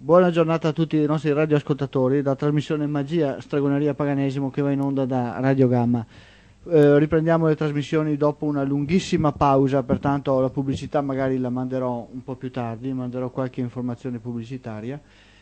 Buona giornata a tutti i nostri radioascoltatori, da trasmissione Magia, Stregoneria, Paganesimo che va in onda da Radio Gamma. Riprendiamo le trasmissioni dopo una lunghissima pausa, pertanto la pubblicità magari la manderò un po' più tardi, manderò qualche informazione pubblicitaria.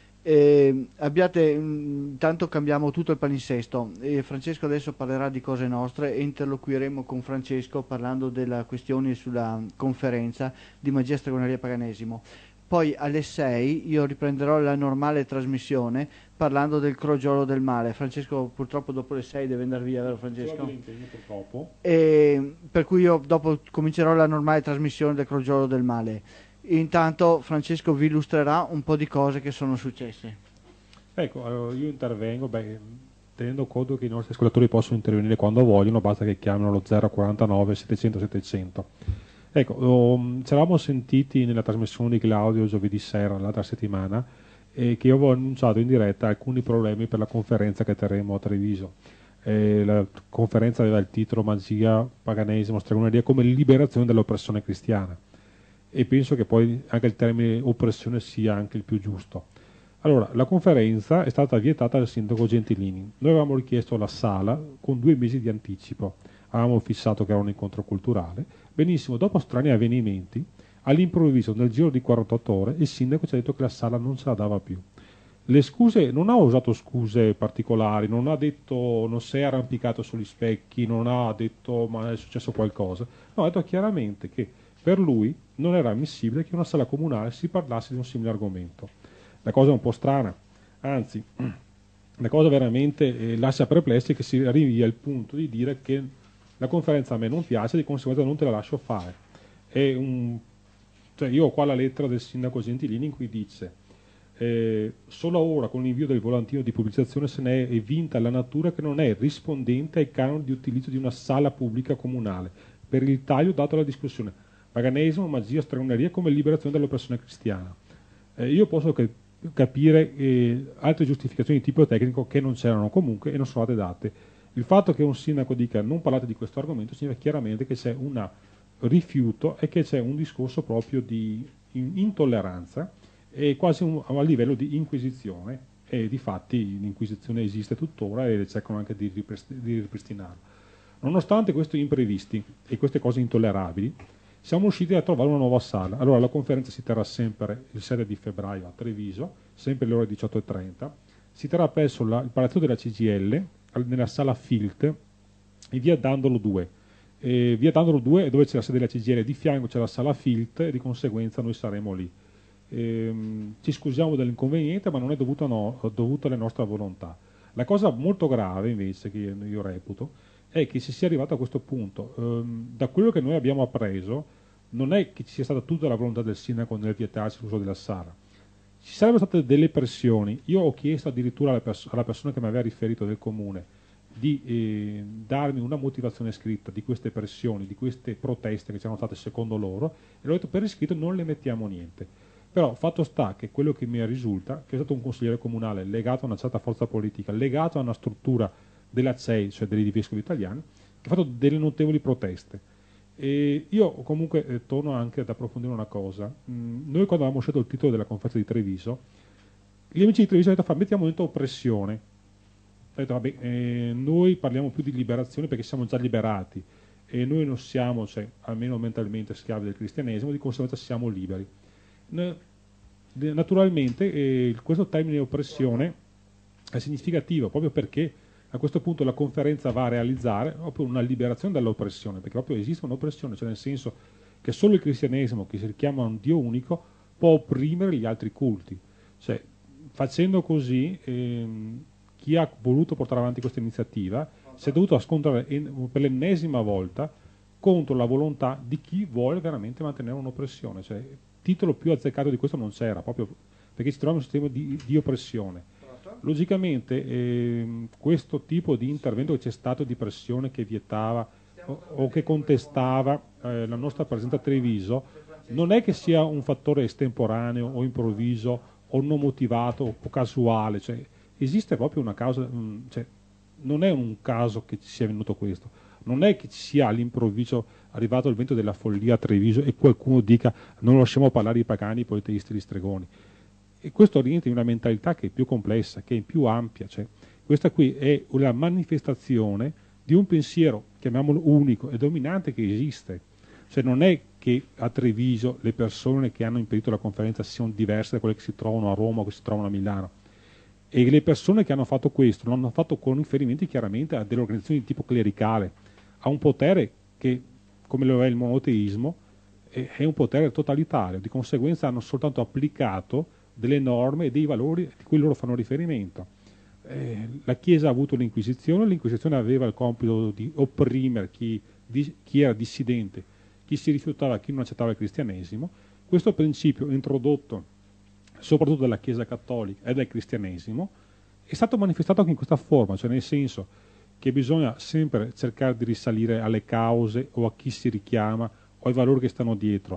Intanto cambiamo tutto il palinsesto. Francesco adesso parlerà di cose nostre e interloquiremo con Francesco parlando della questione sulla conferenza di Magia, Stregoneria, Paganesimo. Poi alle 6 io riprenderò la normale trasmissione parlando del crogiolo del male. Francesco purtroppo dopo le 6 deve andare via, vero Francesco? Purtroppo. E per cui io dopo comincerò la normale trasmissione del crogiolo del male. Intanto Francesco vi illustrerà un po' di cose che sono successe. Ecco, allora io intervengo, tenendo conto che i nostri ascoltatori possono intervenire quando vogliono, basta che chiamino lo 049 700 700. Ecco, ci eravamo sentiti nella trasmissione di Claudio giovedì sera, l'altra settimana, che io avevo annunciato in diretta alcuni problemi per la conferenza che terremo a Treviso. La conferenza aveva il titolo Magia, Paganesimo, Stregoneria come liberazione dall'oppressione cristiana, e penso che poi anche il termine oppressione sia anche il più giusto. Allora, la conferenza è stata vietata dal sindaco Gentilini. Noi avevamo richiesto la sala con 2 mesi di anticipo, avevamo fissato che era un incontro culturale. Benissimo, dopo strani avvenimenti, all'improvviso, nel giro di 48 ore, il sindaco ci ha detto che la sala non ce la dava più. Le scuse, non ha usato scuse particolari, non ha detto non si è arrampicato sugli specchi, non ha detto ma è successo qualcosa. No, ha detto chiaramente che per lui non era ammissibile che in una sala comunale si parlasse di un simile argomento. La cosa è un po' strana, anzi, la cosa veramente lascia perplessi, che si arrivi al punto di dire che la conferenza a me non piace, di conseguenza non te la lascio fare. Cioè io ho qua la lettera del sindaco Gentilini in cui dice solo ora con l'invio del volantino di pubblicizzazione se ne è evinta la natura che non è rispondente ai canoni di utilizzo di una sala pubblica comunale per il taglio dato alla discussione paganesimo, magia, stregoneria come liberazione dall'oppressione cristiana. Io posso capire altre giustificazioni di tipo tecnico che non c'erano comunque e non sono state date. Il fatto che un sindaco dica non parlate di questo argomento significa chiaramente che c'è un rifiuto e che c'è un discorso proprio di intolleranza e quasi a livello di inquisizione, e difatti l'inquisizione esiste tuttora e cercano anche di ripristinarla. Nonostante questi imprevisti e queste cose intollerabili, siamo riusciti a trovare una nuova sala. Allora la conferenza si terrà sempre il 7 di febbraio a Treviso, sempre alle ore 18:30. Si terrà presso il Palazzo della CGIL, nella sala Filt, in via Dandolo 2. Via Dandolo 2 è dove c'è la sede della CGIL, di fianco c'è la sala Filt e di conseguenza noi saremo lì. Ci scusiamo dell'inconveniente, ma non è dovuto alla nostra volontà. La cosa molto grave invece che io reputo è che si sia arrivato a questo punto. Da quello che noi abbiamo appreso non è che ci sia stata tutta la volontà del sindaco nel vietarsi l'uso della sala. Ci sarebbero state delle pressioni. Io ho chiesto addirittura alla persona che mi aveva riferito del comune di darmi una motivazione scritta di queste pressioni, di queste proteste che c'erano state secondo loro, e l'ho detto per iscritto non le mettiamo niente. Però fatto sta che quello che mi risulta, che è stato un consigliere comunale legato a una certa forza politica, legato a una struttura della CEI, cioè dei vescovi italiani, che ha fatto delle notevoli proteste. E io comunque torno anche ad approfondire una cosa. Noi quando avevamo scelto il titolo della conferenza di Treviso, gli amici di Treviso hanno detto mettiamo dentro oppressione. Ho detto vabbè, noi parliamo più di liberazione perché siamo già liberati e noi non siamo, cioè, almeno mentalmente, schiavi del cristianesimo, di conseguenza siamo liberi. Naturalmente questo termine oppressione è significativo proprio perché a questo punto la conferenza va a realizzare proprio una liberazione dall'oppressione, perché proprio esiste un'oppressione, cioè nel senso che solo il cristianesimo, che si richiama a un Dio unico, può opprimere gli altri culti. Cioè, facendo così, chi ha voluto portare avanti questa iniziativa si è dovuto scontrare per l'ennesima volta contro la volontà di chi vuole veramente mantenere un'oppressione. Cioè, titolo più azzeccato di questo non c'era, proprio perché si trova in un sistema di oppressione. Logicamente questo tipo di intervento che c'è stato di pressione che vietava o che contestava la nostra presenza a Treviso non è che sia un fattore estemporaneo o improvviso o non motivato o casuale, cioè esiste proprio una causa, cioè, non è un caso che ci sia venuto questo, non è che ci sia all'improvviso arrivato il vento della follia a Treviso e qualcuno dica non lasciamo parlare i pagani, i politeisti, gli stregoni. E questo rientra in una mentalità che è più complessa, che è più ampia, cioè questa qui è una manifestazione di un pensiero, chiamiamolo unico e dominante, che esiste. Cioè non è che a Treviso le persone che hanno impedito la conferenza siano diverse da quelle che si trovano a Roma o che si trovano a Milano. E le persone che hanno fatto questo lo hanno fatto con riferimenti chiaramente a delle organizzazioni di tipo clericale, a un potere che, come lo è il monoteismo, è un potere totalitario, di conseguenza hanno soltanto applicato delle norme e dei valori di cui loro fanno riferimento. La Chiesa ha avuto l'Inquisizione aveva il compito di opprimere chi era dissidente, chi si rifiutava, chi non accettava il cristianesimo. Questo principio introdotto soprattutto dalla Chiesa cattolica e dal cristianesimo è stato manifestato anche in questa forma, cioè nel senso che bisogna sempre cercare di risalire alle cause o a chi si richiama o ai valori che stanno dietro.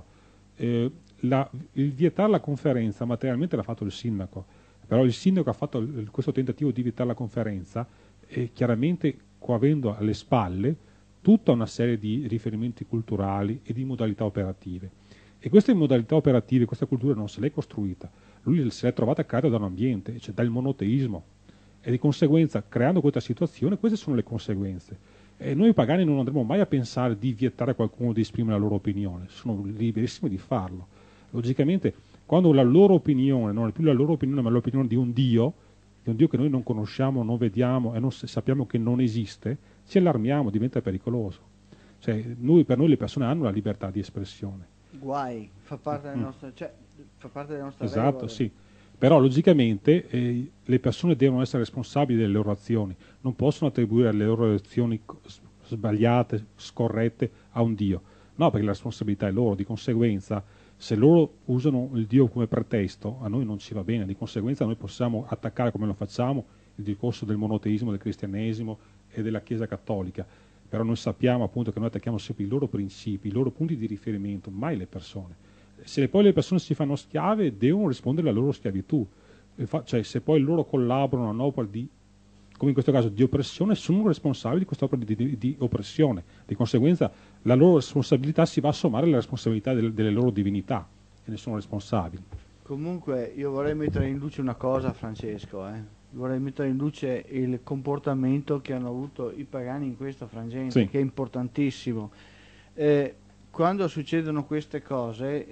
Il vietare la conferenza materialmente l'ha fatto il sindaco, però il sindaco ha fatto questo tentativo di vietare la conferenza e chiaramente avendo alle spalle tutta una serie di riferimenti culturali e di modalità operative. E queste modalità operative, questa cultura non se l'è costruita, lui se l'è trovata a creare da un ambiente, cioè dal monoteismo, e di conseguenza creando questa situazione queste sono le conseguenze. E noi pagani non andremo mai a pensare di vietare a qualcuno di esprimere la loro opinione, sono liberissimi di farlo. Logicamente, quando la loro opinione non è più la loro opinione, ma l'opinione di un Dio che noi non conosciamo, non vediamo e non sappiamo che non esiste, ci allarmiamo, diventa pericoloso. Cioè, per noi le persone hanno la libertà di espressione. Guai, fa parte del nostro, cioè, fa parte delle nostre Esatto, regole. sì. Però logicamente le persone devono essere responsabili delle loro azioni, non possono attribuire le loro azioni sbagliate, scorrette a un Dio. No, perché la responsabilità è loro, di conseguenza se loro usano il Dio come pretesto, a noi non ci va bene, di conseguenza noi possiamo attaccare come lo facciamo il discorso del monoteismo, del cristianesimo e della Chiesa cattolica, però noi sappiamo appunto che noi attacchiamo sempre i loro principi, i loro punti di riferimento, mai le persone. Se poi le persone si fanno schiave devono rispondere alla loro schiavitù, cioè se poi loro collaborano a un'opera di, come in questo caso, di oppressione, sono responsabili di quest'opera di oppressione, di conseguenza la loro responsabilità si va a sommare alla responsabilità delle loro divinità e ne sono responsabili. Comunque io vorrei mettere in luce una cosa, Francesco, vorrei mettere in luce il comportamento che hanno avuto i pagani in questo frangente, Sì. che è importantissimo. Quando succedono queste cose,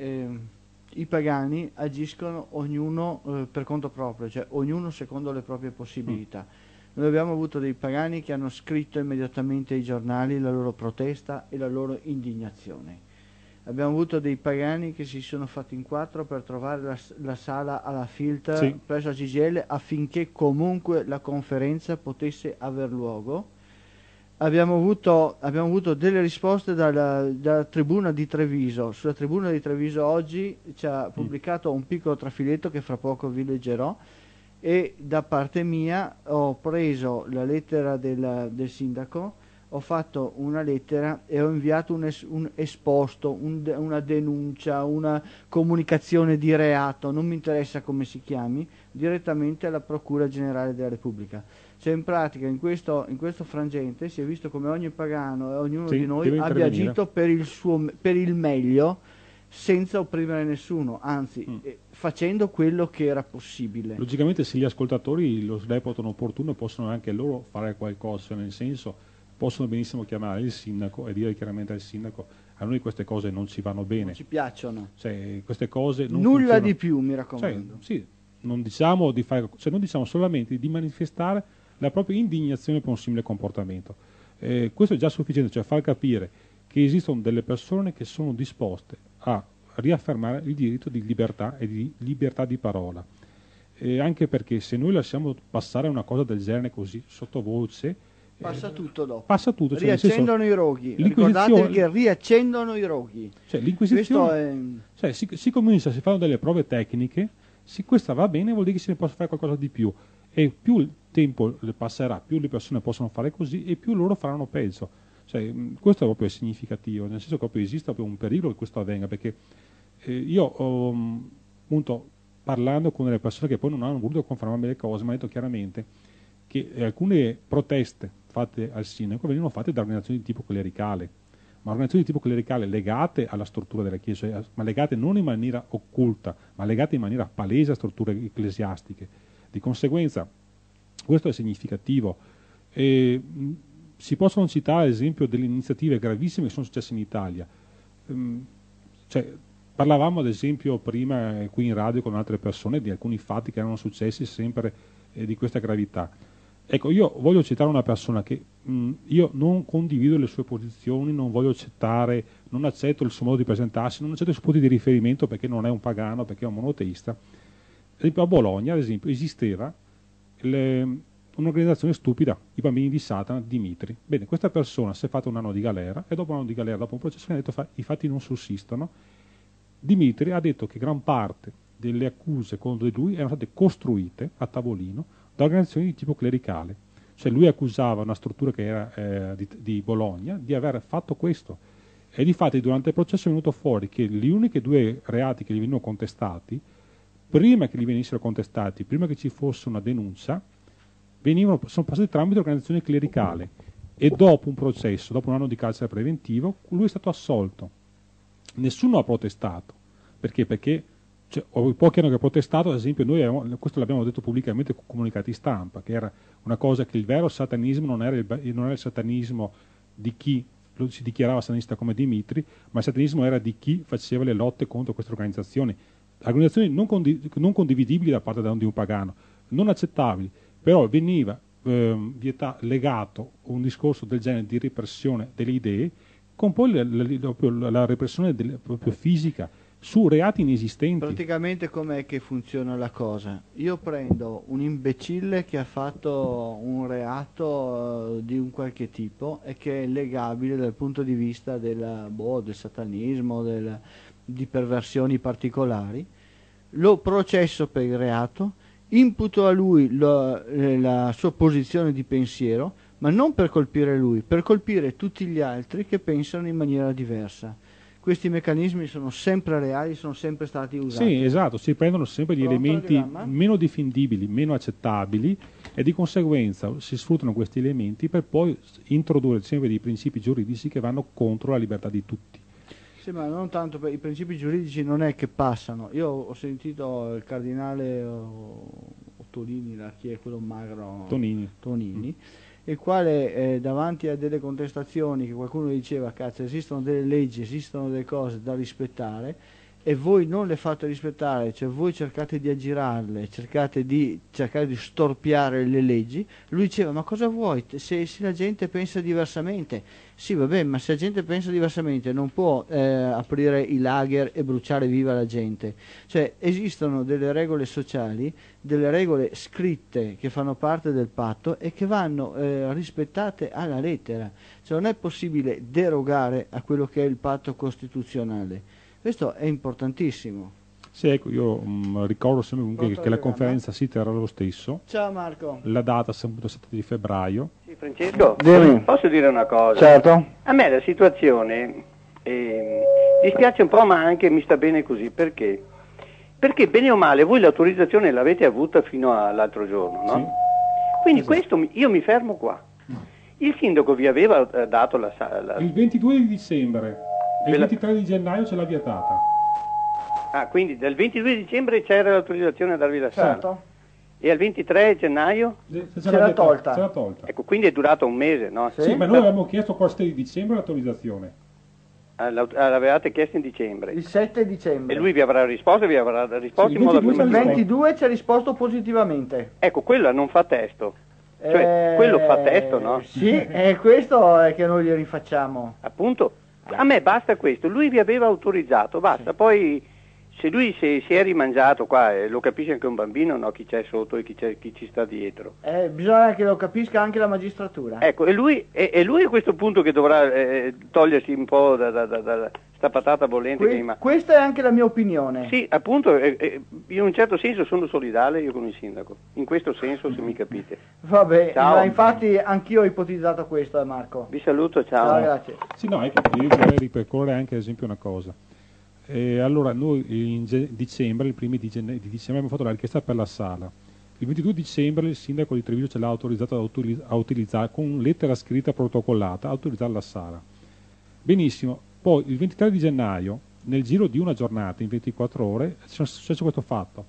i pagani agiscono ognuno per conto proprio, cioè ognuno secondo le proprie possibilità. Noi abbiamo avuto dei pagani che hanno scritto immediatamente ai giornali la loro protesta e la loro indignazione. Abbiamo avuto dei pagani che si sono fatti in quattro per trovare la sala alla filter Sì. presso la CGIL affinché comunque la conferenza potesse aver luogo. Abbiamo avuto delle risposte dalla tribuna di Treviso. Sulla tribuna di Treviso oggi ci ha pubblicato un piccolo trafiletto che fra poco vi leggerò, e da parte mia ho preso la lettera del sindaco, ho fatto una lettera e ho inviato un esposto, una denuncia, una comunicazione di reato, non mi interessa come si chiami, direttamente alla Procura Generale della Repubblica. Cioè in pratica in questo frangente si è visto come ogni pagano e ognuno Sì, di noi deve abbia intervenire. agito per il meglio, senza opprimere nessuno, anzi facendo quello che era possibile. Logicamente se gli ascoltatori lo reputano opportuno possono anche loro fare qualcosa, nel senso possono benissimo chiamare il sindaco e dire chiaramente al sindaco a noi queste cose non ci vanno bene. Non ci piacciono. Cioè, queste cose non Nulla funzionano. di più, mi raccomando. Cioè, sì, non diciamo di fare, cioè non diciamo solamente di manifestare la propria indignazione per un simile comportamento. Questo è già sufficiente, cioè far capire che esistono delle persone che sono disposte a riaffermare il diritto di libertà e di libertà di parola. Anche perché se noi lasciamo passare una cosa del genere così sottovoce, passa tutto dopo. Passa tutto. Cioè, riaccendono i roghi. Ricordate che riaccendono i roghi. Cioè, l'Inquisizione, cioè, si comincia, si fanno delle prove tecniche, se questa va bene vuol dire che se ne possa fare qualcosa di più. E più il tempo passerà, più le persone possono fare così e più loro faranno peggio. Cioè, questo è proprio significativo, nel senso che proprio esiste proprio un pericolo che questo avvenga, perché io ho appunto parlando con delle persone che poi non hanno voluto confermarmi le cose, mi hanno detto chiaramente che alcune proteste fatte al sindaco venivano fatte da organizzazioni di tipo clericale, ma organizzazioni di tipo clericale legate alla struttura della Chiesa, ma legate non in maniera occulta, ma legate in maniera palese a strutture ecclesiastiche. Di conseguenza, questo è significativo. Si possono citare, ad esempio, delle iniziative gravissime che sono successe in Italia. Parlavamo, ad esempio, prima qui in radio con altre persone di alcuni fatti che erano successi sempre di questa gravità. Ecco, io voglio citare una persona che io non condivido le sue posizioni, non voglio accettare, non accetto il suo modo di presentarsi, non accetto i suoi punti di riferimento perché non è un pagano, perché è un monoteista. Ad esempio a Bologna, ad esempio, esisteva un'organizzazione stupida, i bambini di Satana, Dimitri. Bene, questa persona si è fatta un anno di galera e dopo un anno di galera, dopo un processo, ha detto i fatti non sussistono. Dimitri ha detto che gran parte delle accuse contro di lui erano state costruite a tavolino da organizzazioni di tipo clericale. Cioè lui accusava una struttura che era di Bologna di aver fatto questo. E difatti durante il processo è venuto fuori che gli unici due reati che gli venivano contestati, prima che gli venissero contestati, prima che ci fosse una denuncia, sono passati tramite organizzazione clericale. E dopo un processo, dopo un anno di carcere preventivo, lui è stato assolto. Nessuno ha protestato. Perché? Perché pochi hanno protestato, ad esempio noi questo l'abbiamo detto pubblicamente con comunicati stampa, che era una cosa che il vero satanismo non era il satanismo di chi si dichiarava satanista come Dimitri, ma il satanismo era di chi faceva le lotte contro queste organizzazioni non condividibili da parte di un pagano, non accettabili, però veniva legato un discorso del genere di repressione delle idee con poi la repressione proprio fisica su reati inesistenti. Praticamente com'è che funziona la cosa? Io prendo un imbecille che ha fatto un reato di un qualche tipo e che è legabile dal punto di vista del satanismo, di perversioni particolari, lo processo per il reato, imputo a lui la sua posizione di pensiero, ma non per colpire lui, per colpire tutti gli altri che pensano in maniera diversa. Questi meccanismi sono sempre reali, sono sempre stati usati. Sì, esatto, si prendono sempre gli elementi meno difendibili, meno accettabili e di conseguenza si sfruttano questi elementi per poi introdurre sempre dei principi giuridici che vanno contro la libertà di tutti. Sì, ma non tanto per i principi giuridici non è che passano. Io ho sentito il cardinale Tonini, chi è quello magro? Tonini. Il quale davanti a delle contestazioni che qualcuno diceva cazzo esistono delle leggi, esistono delle cose da rispettare e voi non le fate rispettare, cioè voi cercate di aggirarle, cercate di storpiare le leggi, lui diceva ma cosa vuoi se la gente pensa diversamente? Sì vabbè, ma se la gente pensa diversamente non può aprire i lager e bruciare viva la gente, cioè esistono delle regole sociali, delle regole scritte che fanno parte del patto e che vanno rispettate alla lettera, cioè non è possibile derogare a quello che è il patto costituzionale. Questo è importantissimo. Sì, ecco, io ricordo sempre comunque che la conferenza si terrà lo stesso. Ciao Marco. La data è sempre il 7 di febbraio. Sì, Francesco, posso dire una cosa? Certo. A me la situazione dispiace un po', ma anche mi sta bene così. Perché? Perché bene o male voi l'autorizzazione l'avete avuta fino all'altro giorno, no? Sì. Quindi questo io mi fermo qua. Il sindaco vi aveva dato la... Il 22 di dicembre e il 23 di gennaio ce l'ha vietata. Ah, quindi dal 22 dicembre c'era l'autorizzazione a darvi la sala. Certo. E al 23 gennaio? Ce l'ha tolta. Ce l'ha tolta. Ecco, quindi è durato un mese, no? Sì, ma noi avevamo chiesto il 7 di dicembre l'autorizzazione. L'avevate chiesto in dicembre. Il 7 dicembre. E lui vi avrà risposto Sì, in modo il 22 ci ha risposto positivamente. Ecco, quello non fa testo. Cioè, quello fa testo, no? Sì, è questo è che noi gli rifacciamo. Appunto, a me basta questo. Lui vi aveva autorizzato, basta. Sì. Poi, se lui si è rimangiato qua, lo capisce anche un bambino, no? Chi c'è sotto e chi ci sta dietro. Bisogna che lo capisca anche la magistratura. Ecco, e lui a questo punto che dovrà togliersi un po' da sta patata bollente questa è anche la mia opinione. Sì, appunto, in un certo senso sono solidale io con il sindaco, in questo senso, se mi capite. Vabbè, ciao. Ma infatti anch'io ho ipotizzato questo, Marco. Vi saluto, ciao. Ciao, grazie. Sì, no, ecco, io vorrei ripercorrere anche ad esempio una cosa. Allora, noi in dicembre, il primo di dicembre, abbiamo fatto la richiesta per la sala. Il 22 dicembre il sindaco di Treviso ce l'ha autorizzato a utilizzare, con lettera scritta protocollata, a utilizzare la sala. Benissimo, poi il 23 di gennaio, nel giro di una giornata, in 24 ore, è successo questo fatto.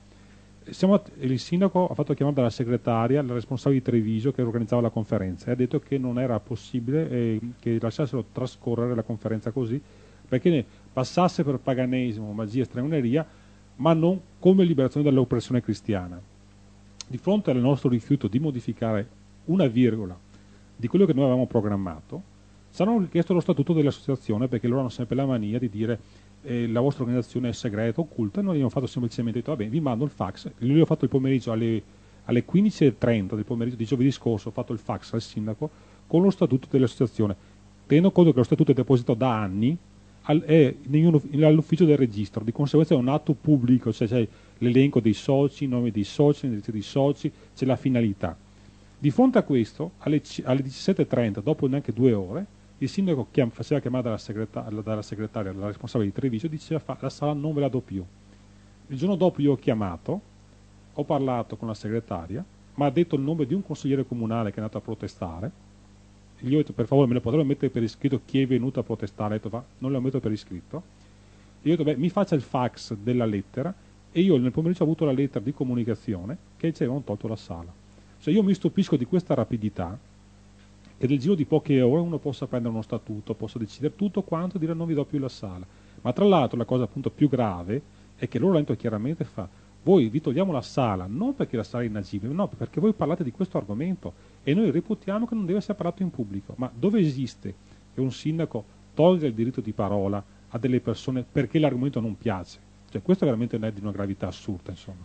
Il sindaco ha fatto chiamare dalla segretaria la responsabile di Treviso che organizzava la conferenza e ha detto che non era possibile che lasciassero trascorrere la conferenza così, perché ne passasse per paganesimo, magia e stregoneria, ma non come liberazione dall'oppressione cristiana. Di fronte al nostro rifiuto di modificare una virgola di quello che noi avevamo programmato, ci hanno richiesto lo statuto dell'associazione, perché loro hanno sempre la mania di dire la vostra organizzazione è segreta, occulta, e noi abbiamo fatto semplicemente, detto, va bene, vi mando il fax. Lui ho fatto il pomeriggio alle 15:30 del pomeriggio di giovedì scorso, ho fatto il fax al sindaco con lo statuto dell'associazione. Tenendo conto che lo statuto è depositato da anni, è all'ufficio del registro, di conseguenza è un atto pubblico, cioè c'è l'elenco dei soci, i nomi dei soci, l'indirizzo dei soci, c'è la finalità. Di fronte a questo, alle 17:30, dopo neanche 2 ore, il sindaco faceva chiamare dalla segretaria, la responsabile di Treviso, diceva la sala non ve la do più. Il giorno dopo io ho chiamato, ho parlato con la segretaria, mi ha detto il nome di un consigliere comunale che è andato a protestare. Gli ho detto per favore me lo potrebbe mettere per iscritto chi è venuto a protestare, ho detto non lo metto per iscritto. Gli ho detto mi faccia il fax della lettera, e io nel pomeriggio ho avuto la lettera di comunicazione che ci avevano tolto la sala. Cioè io mi stupisco di questa rapidità, che nel giro di poche ore uno possa prendere uno statuto, possa decidere tutto quanto e dire non vi do più la sala. Ma tra l'altro la cosa appunto più grave è che loro hanno detto chiaramente voi vi togliamo la sala, non perché la sala è inagibile, no, perché voi parlate di questo argomento e noi reputiamo che non deve essere parlato in pubblico. Ma dove esiste che un sindaco tolga il diritto di parola a delle persone perché l'argomento non piace? Cioè questo veramente non è di una gravità assurda, insomma.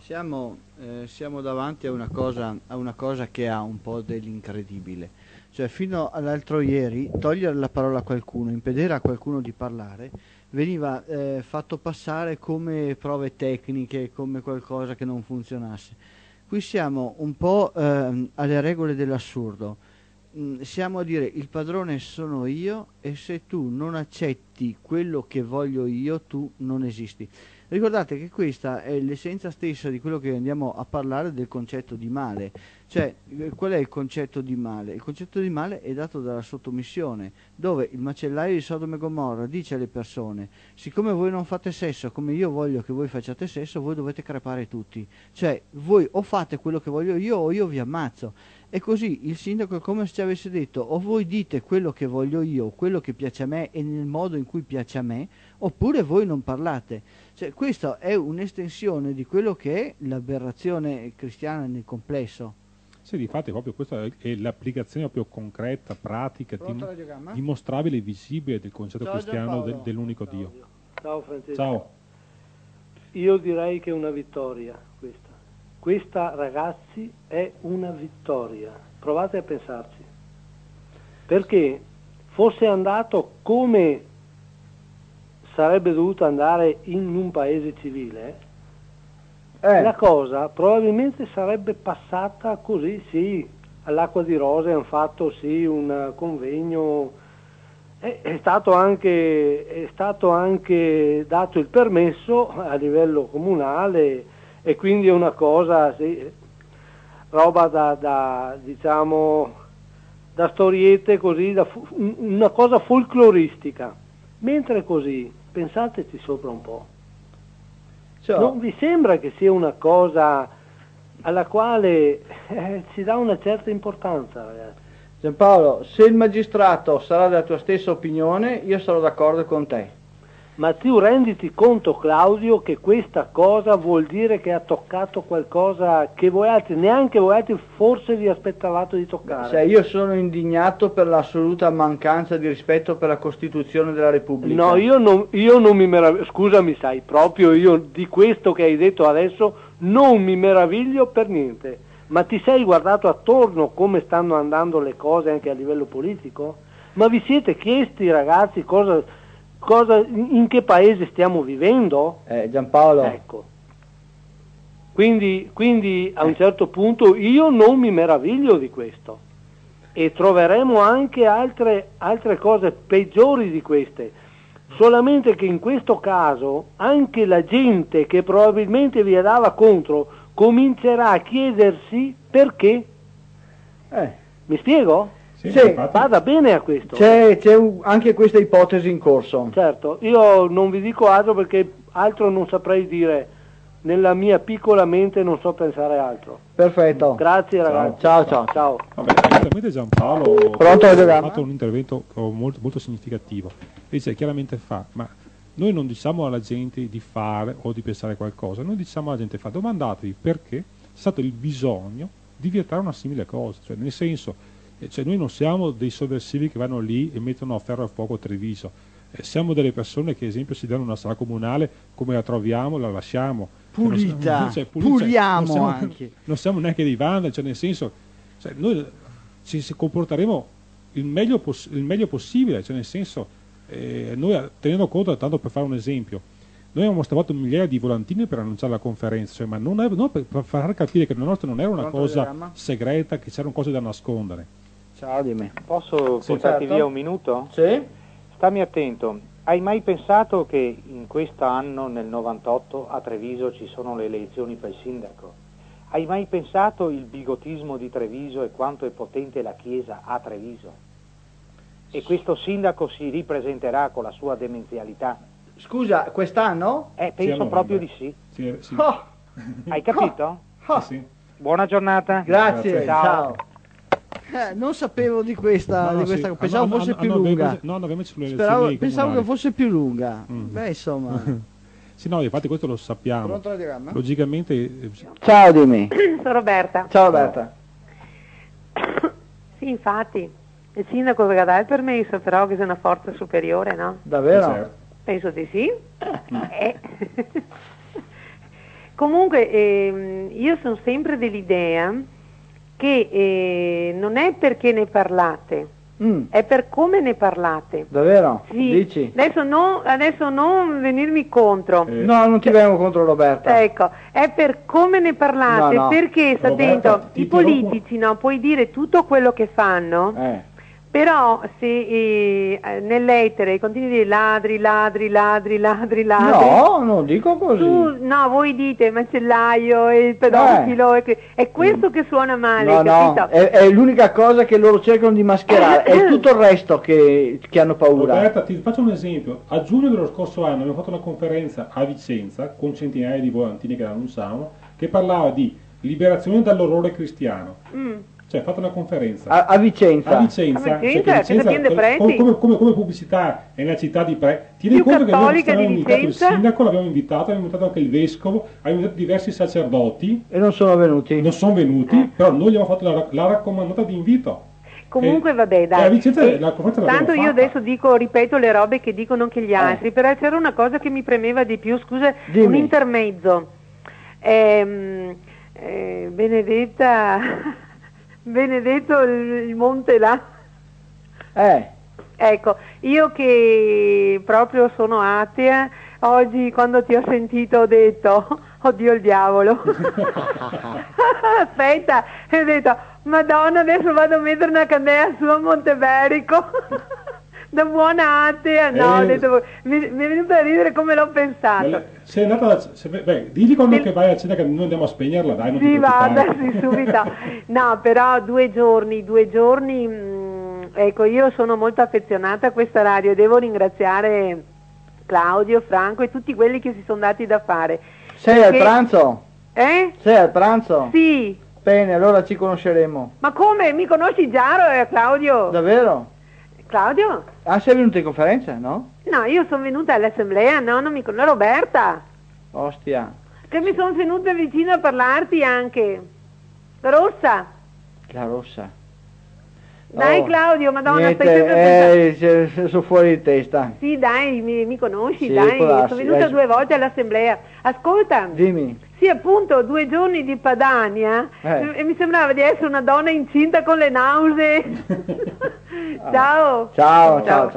Siamo davanti a una cosa che ha un po' dell'incredibile. Cioè fino all'altro ieri togliere la parola a qualcuno, impedire a qualcuno di parlare, veniva fatto passare come prove tecniche, come qualcosa che non funzionasse. Qui siamo un po' alle regole dell'assurdo. Siamo a dire il padrone sono io e se tu non accetti quello che voglio io tu non esisti. Ricordate che questa è l'essenza stessa di quello che andiamo a parlare del concetto di male. Cioè, qual è il concetto di male? Il concetto di male è dato dalla sottomissione, dove il macellaio di Sodoma e Gomorra dice alle persone: siccome voi non fate sesso come io voglio che voi facciate sesso, voi dovete crepare tutti. Cioè, voi o fate quello che voglio io o io vi ammazzo. E così il sindaco è come se ci avesse detto: o voi dite quello che voglio io, quello che piace a me e nel modo in cui piace a me, oppure voi non parlate. Cioè, questa è un'estensione di quello che è l'aberrazione cristiana nel complesso. Sì, difatti proprio questa è l'applicazione proprio concreta, pratica, dimostrabile e visibile del concetto cristiano dell'unico Dio. Ciao Francesco. Ciao. Io direi che è una vittoria questa. Questa, ragazzi, è una vittoria. Provate a pensarci. Perché fosse andato come sarebbe dovuto andare in un paese civile, la cosa probabilmente sarebbe passata così, sì, all'acqua di rose hanno fatto sì un convegno, è stato anche dato il permesso a livello comunale e quindi è una cosa, sì, roba da diciamo da storiette così, una cosa folcloristica, mentre così pensateci sopra un po'. Non vi sembra che sia una cosa alla quale si dà una certa importanza, ragazzi? Giampaolo, se il magistrato sarà della tua stessa opinione, io sarò d'accordo con te. Ma tu renditi conto, Claudio, che questa cosa vuol dire che ha toccato qualcosa che voi altri, neanche voi altri forse vi aspettavate di toccare. Cioè, io sono indignato per l'assoluta mancanza di rispetto per la Costituzione della Repubblica. No, io non mi meraviglio, scusami, sai, proprio io di questo che hai detto adesso non mi meraviglio per niente. Ma ti sei guardato attorno come stanno andando le cose anche a livello politico? Ma vi siete chiesti, ragazzi, in che paese stiamo vivendo? Giampaolo. Ecco. Quindi a un certo punto io non mi meraviglio di questo e troveremo anche altre cose peggiori di queste, solamente che in questo caso anche la gente che probabilmente vi andava contro comincerà a chiedersi perché. Mi spiego? Sì, Sì, infatti, Vada bene a questo. C'è anche questa ipotesi in corso. Certo, io non vi dico altro perché altro non saprei dire. Nella mia piccola mente non so pensare altro. Perfetto. Grazie ragazzi. Ciao, ciao. Ciao. vabbè, evidentemente Giampaolo Pronto, ha fatto un intervento molto, molto significativo. Dice chiaramente ma noi non diciamo alla gente di fare o di pensare qualcosa, noi diciamo alla gente domandatevi perché c'è stato il bisogno di vietare una simile cosa, cioè nel senso, cioè noi non siamo dei sovversivi che vanno lì e mettono a ferro a fuoco Treviso, siamo delle persone che ad esempio si danno una sala comunale, come la troviamo, la lasciamo. Pulita, pulita, puliamo anche. Non siamo neanche dei vandali, cioè nel senso, cioè noi ci comporteremo il meglio possibile, cioè nel senso, noi tenendo conto, tanto per fare un esempio, noi abbiamo stavato migliaia di volantini per annunciare la conferenza, cioè, ma non per far capire che la nostra non era una cosa segreta, che c'erano cose da nascondere. Ciao, dimmi. Posso portarti via un minuto? Sì? Stammi attento. Hai mai pensato che in questo anno, nel 98, a Treviso ci sono le elezioni per il sindaco? Hai mai pensato il bigotismo di Treviso e quanto è potente la Chiesa a Treviso? E questo sindaco si ripresenterà con la sua demenzialità? Scusa, quest'anno? Penso proprio di sì. Sì. Oh, Hai capito? Sì. Buona giornata. grazie, Ciao. ciao. Non sapevo di questa, No, questa sì. pensavo fosse più lunga. No, avevamo sulle elezioni Pensavo che comunali. fosse più lunga. Beh, insomma. Sì, no, infatti questo lo sappiamo. Pronto la diagramma? Logicamente, Ciao, dimmi. Sono Roberta. Ciao Roberta. Sì, infatti, il sindaco dovrà dare il permesso, però che sia una forza superiore, no? Davvero? certo. Penso di sì. Comunque, io sono sempre dell'idea che non è perché ne parlate, è per come ne parlate. Davvero? Sì. Dici? Adesso non venirmi contro. No, non ti vengo contro Roberta. Ecco, è per come ne parlate, No, no. perché sta Roberta, dentro ti i politici, no, puoi dire tutto quello che fanno, però se nell'etere continui a dire ladri, No, non dico così. no, voi dite macellaio e il pedofilo, è questo che suona male, No, capito? è l'unica cosa che loro cercano di mascherare, è tutto il resto che hanno paura. Roberta, ti faccio un esempio. A giugno dello scorso anno abbiamo fatto una conferenza a Vicenza con centinaia di volantini che la annunciavano, che parlava di liberazione dall'orrore cristiano. Cioè, fate una conferenza A Vicenza. a Vicenza, che tiene preti. come pubblicità è una città di preti. Tieni Più conto che noi cattolica abbiamo di invitato il Vicenza. sindaco, l'abbiamo invitato anche il vescovo, abbiamo invitato diversi sacerdoti, E non sono venuti. non sono venuti, però noi gli abbiamo fatto la raccomandata di invito. Comunque vabbè, E a dai. Vicenza la conferenza l'abbiamo Tanto io fatta. adesso ripeto le robe che dicono anche gli altri, però c'era una cosa che mi premeva di più, scusa, Dimmi. un intermezzo. Benedetto il monte là. Ecco, io che proprio sono atea, oggi quando ti ho sentito ho detto, oddio il diavolo. Aspetta, e ho detto, Madonna, adesso vado a mettere una candela su a Monteberico. Da buona atea, no, ho detto, mi è venuto a ridere come l'ho pensato. Sei andata digli quando che vai a cena che noi andiamo a spegnerla, dai, non ti Sì, preoccupare. vada, sì, subito. No, però 2 giorni, ecco, io sono molto affezionata a questa radio e devo ringraziare Claudio, Franco e tutti quelli che si sono dati da fare. Sei al pranzo? Sei al pranzo? Sì. Bene, allora ci conosceremo. Ma come? Mi conosci già, Claudio? Davvero? Claudio? Ah, sei venuto in conferenza, no? No, io sono venuta all'assemblea, no, non mi conosco. Roberta, Ostia. che mi sono venuta vicino a parlarti anche. La Rossa. La Rossa. Dai Claudio, Madonna, Niente, stai sempre pensando. sono fuori di testa. Sì, dai, mi conosci, Sì, dai, può darsi, sono venuta 2 volte all'assemblea. Ascolta, Dimmi. sì, appunto, 2 giorni di Padania e mi sembrava di essere una donna incinta con le nausee. Ciao. Ciao.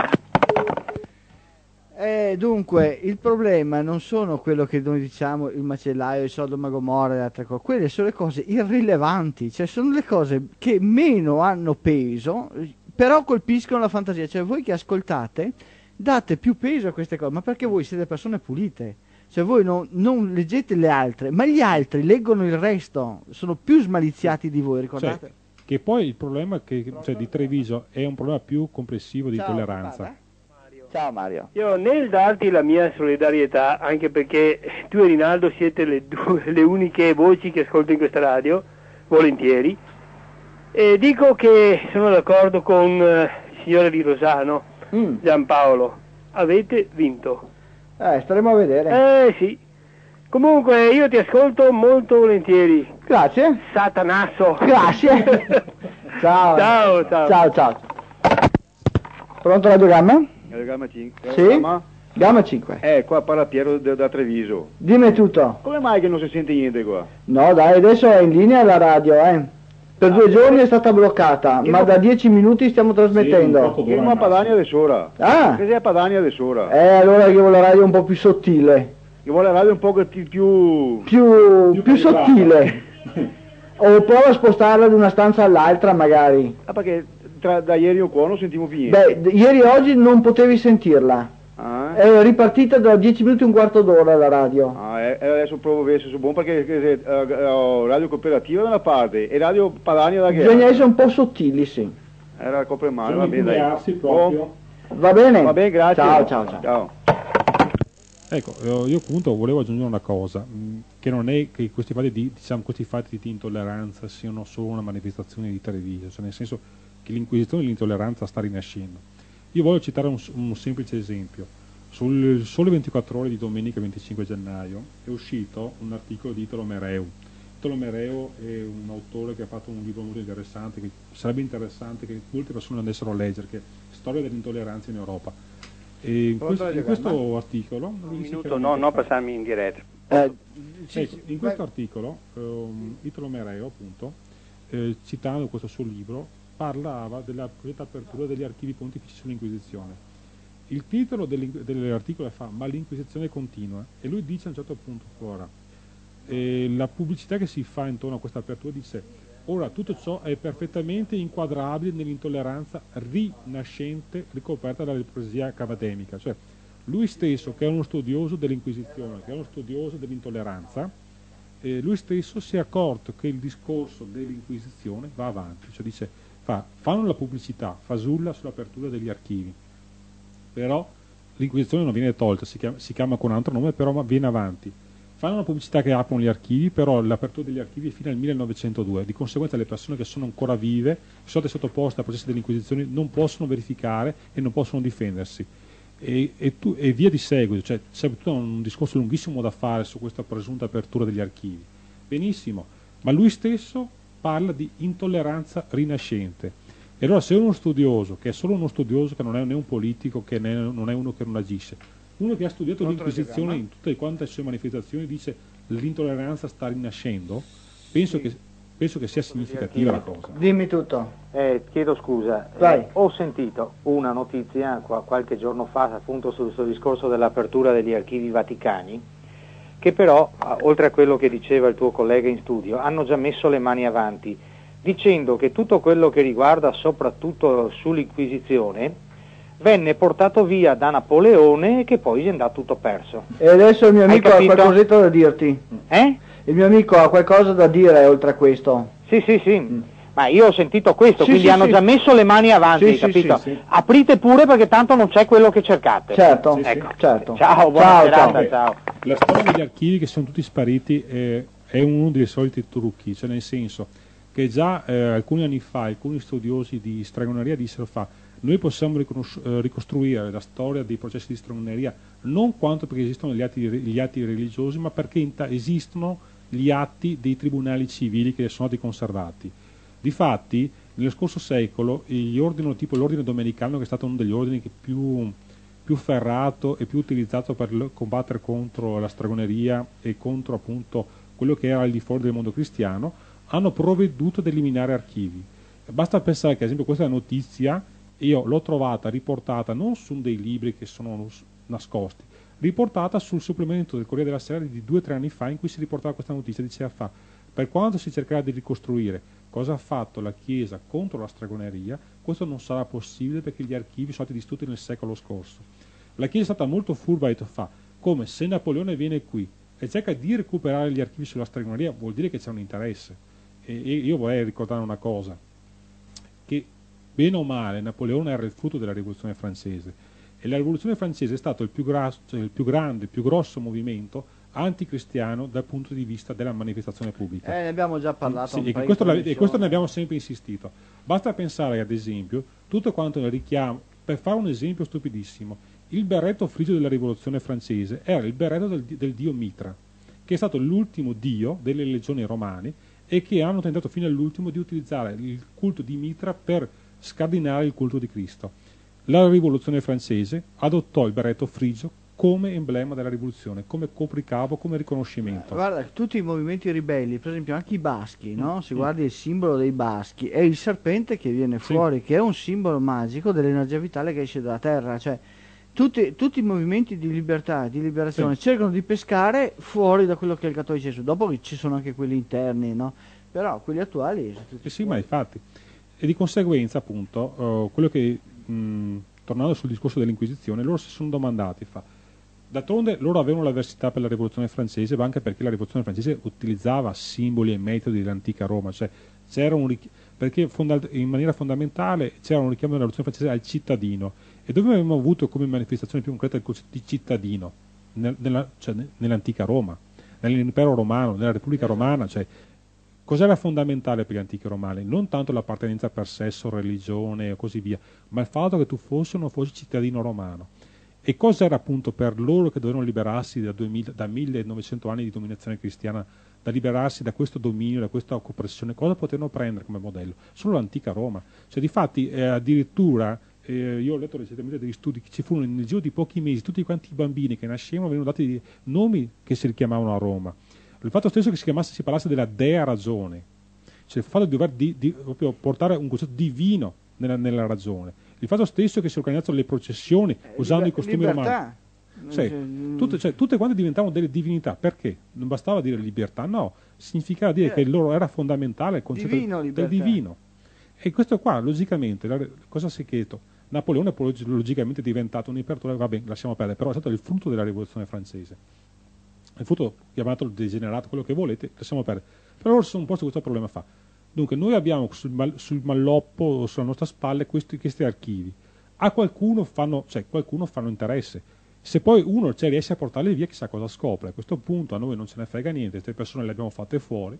Dunque, il problema non sono quello che noi diciamo il macellaio, il Sodoma e Gomorra e altre cose, quelle sono le cose irrilevanti, cioè sono le cose che meno hanno peso, però colpiscono la fantasia, cioè voi che ascoltate date più peso a queste cose, ma perché voi siete persone pulite, cioè voi non leggete le altre, ma gli altri leggono il resto, sono più smaliziati di voi, ricordate? Che poi il problema di Treviso è un problema più complessivo di tolleranza. Ciao Mario. Io nel darti la mia solidarietà, anche perché tu e Rinaldo siete le uniche voci che ascolto in questa radio, volentieri, e dico che sono d'accordo con il signore di Rosano, Giampaolo, avete vinto. Staremo a vedere. Sì. Comunque io ti ascolto molto volentieri. Grazie. Satanasso. Grazie. Ciao. Ciao, ciao. Ciao. Pronto radiogramma? Gamma 5. Sì. Gamma 5. Qua parla Piero da Treviso. Dimmi tutto. Come mai che non si sente niente qua? No dai, adesso è in linea la radio, Per 2 giorni è stata bloccata, ma da 10 minuti stiamo trasmettendo. Che non a Padania adesso ora. Ah! Che sei a Padania adesso ora. Allora io voglio la radio un po' più sottile. Che vuole la radio un po' più sottile. O prova a spostarla da una stanza all'altra magari. Perché da ieri o qua non sentiamo più niente. Ieri e oggi non potevi sentirla. È ripartita da 10 minuti e un quarto d'ora la radio. Adesso provo a vedere se sono buono perché radio cooperativa da una parte e radio Padania da Bisogna essere un po' sottili, sì. Era copre male, va bene. Va bene? Va bene, grazie. Ciao. Ecco, io appunto volevo aggiungere una cosa, che non è che questi fatti di intolleranza siano solo una manifestazione di Treviso, cioè nel senso che l'inquisizione e l'intolleranza sta rinascendo. Io voglio citare un semplice esempio. Sul Sole 24 Ore di domenica 25 gennaio è uscito un articolo di Italo Mereu. Italo Mereu è un autore che ha fatto un libro molto interessante, che sarebbe interessante che molte persone andassero a leggere, che è Storia dell'intolleranza in Europa. E in questo articolo... Un minuto, no, passarmi in diretta. In questo articolo Italo Mereu, appunto, citando questo suo libro, parlava della cosiddetta apertura degli archivi pontifici sull'Inquisizione. Il titolo dell'articolo fa "Ma l'Inquisizione continua", e lui dice a un certo punto ora, la pubblicità che si fa intorno a questa apertura dice: ora tutto ciò è perfettamente inquadrabile nell'intolleranza rinascente ricoperta dall'ipocrisia accademica. Cioè lui stesso, che è uno studioso dell'Inquisizione, che è uno studioso dell'intolleranza, lui stesso si è accorto che il discorso dell'Inquisizione va avanti, cioè dice fanno la pubblicità, fasulla sull'apertura degli archivi, però l'Inquisizione non viene tolta, si chiama con un altro nome, però viene avanti. Fanno una pubblicità che aprono gli archivi, però l'apertura degli archivi è fino al 1902, di conseguenza le persone che sono ancora vive, che sono state sottoposte a processi dell'Inquisizione, non possono verificare e non possono difendersi. E via di seguito, cioè c'è tutto un discorso lunghissimo da fare su questa presunta apertura degli archivi. Benissimo, ma lui stesso parla di intolleranza rinascente. E allora se uno studioso, che è solo uno studioso, che non è né un politico, che non è uno che non agisce, uno che ha studiato l'Inquisizione in tutte quante le sue manifestazioni, dice l'intolleranza sta rinascendo, penso che sia significativa la cosa. Dimmi tutto. Chiedo scusa, ho sentito una notizia qualche giorno fa appunto sul discorso dell'apertura degli archivi vaticani, che però, oltre a quello che diceva il tuo collega in studio, hanno già messo le mani avanti, dicendo che tutto quello che riguarda soprattutto sull'Inquisizione venne portato via da Napoleone e che poi è andato tutto perso. E adesso il mio amico ha qualcos'altro da dirti. Il mio amico ha qualcosa da dire oltre a questo. Sì. Ma io ho sentito questo, quindi hanno già messo le mani avanti, capito? Sì. Aprite pure perché tanto non c'è quello che cercate. Certo, ecco. certo. Ciao, buona serata, ciao. La storia degli archivi che sono tutti spariti è uno dei soliti trucchi, cioè nel senso che già alcuni anni fa alcuni studiosi di stregoneria dissero noi possiamo ricostruire la storia dei processi di stregoneria non quanto perché esistono gli atti religiosi, ma perché esistono gli atti dei tribunali civili che sono stati conservati. Difatti, nello scorso secolo, l'ordine domenicano, che è stato uno degli ordini che più ferrato e più utilizzato per combattere contro la stregoneria e contro appunto quello che era al di fuori del mondo cristiano, hanno provveduto ad eliminare archivi. Basta pensare che, ad esempio, questa notizia io l'ho trovata riportata non su dei libri che sono nascosti, riportata sul supplemento del Corriere della Sera di 2 o 3 anni fa, in cui si riportava questa notizia. Diceva per quanto si cercherà di ricostruire cosa ha fatto la Chiesa contro la stregoneria, questo non sarà possibile perché gli archivi sono stati distrutti nel secolo scorso. La Chiesa è stata molto furba e come se Napoleone viene qui e cerca di recuperare gli archivi sulla stregoneria, vuol dire che c'è un interesse. E io vorrei ricordare una cosa, che bene o male Napoleone era il frutto della rivoluzione francese, e la rivoluzione francese è stato il più grande, il più grosso movimento anticristiano dal punto di vista della manifestazione pubblica. Ne abbiamo già parlato. Sì, e questo ne abbiamo sempre insistito. Basta pensare, ad esempio, tutto quanto nel richiamo, per fare un esempio stupidissimo, il berretto frigio della rivoluzione francese era il berretto del dio Mitra, che è stato l'ultimo dio delle legioni romane e che hanno tentato fino all'ultimo di utilizzare il culto di Mitra per scardinare il culto di Cristo. La rivoluzione francese adottò il berretto frigio come emblema della rivoluzione, come copricapo, come riconoscimento. Guarda, tutti i movimenti ribelli, per esempio anche i baschi, no? Se guardi il simbolo dei baschi, è il serpente che viene fuori, che è un simbolo magico dell'energia vitale che esce dalla terra, cioè tutti i movimenti di libertà, di liberazione cercano di pescare fuori da quello che è il cattolicesimo, dopo che ci sono anche quelli interni, no? Però quelli attuali... Sì, ma infatti. E di conseguenza, appunto, quello che, tornando sul discorso dell'Inquisizione, loro si sono domandati, d'altronde loro avevano l'avversità per la rivoluzione francese, ma anche perché la rivoluzione francese utilizzava simboli e metodi dell'antica Roma, cioè c'era perché in maniera fondamentale c'era un richiamo della rivoluzione francese al cittadino, e dove abbiamo avuto come manifestazione più concreta il concetto di cittadino nell'antica Roma, nell'impero romano, nella Repubblica Romana, cioè cos'era fondamentale per gli antichi romani? Non tanto l'appartenenza per sesso, religione e così via, ma il fatto che tu fossi o non fossi cittadino romano. E cosa era appunto per loro che dovevano liberarsi da 1900 anni di dominazione cristiana, da liberarsi da questo dominio, da questa oppressione? Cosa potevano prendere come modello? Solo l'antica Roma. Cioè difatti addirittura, io ho letto recentemente degli studi che ci furono nel giro di pochi mesi, tutti quanti i bambini che nascevano venivano dati nomi che si richiamavano a Roma. Il fatto stesso che si parlasse della dea ragione, cioè il fatto di dover proprio portare un concetto divino nella ragione, il fatto stesso che si organizzassero le processioni usando i costumi romani, tutte quante diventavano delle divinità. Perché? Non bastava dire libertà, no, significava dire che loro era fondamentale il concetto del divino. E questo qua, logicamente, cosa si è chiesto? Napoleone è logicamente diventato un imperatore, va bene, lasciamo perdere, però è stato il frutto della rivoluzione francese. Il frutto, chiamatelo degenerato, quello che volete, lasciamo perdere. Però loro si sono posti questo problema fa. Dunque, noi abbiamo sul malloppo, sulla nostra spalla, questi archivi. A qualcuno fanno interesse. Se poi uno riesce a portarli via, chissà cosa scopre. A questo punto a noi non ce ne frega niente, queste persone le abbiamo fatte fuori.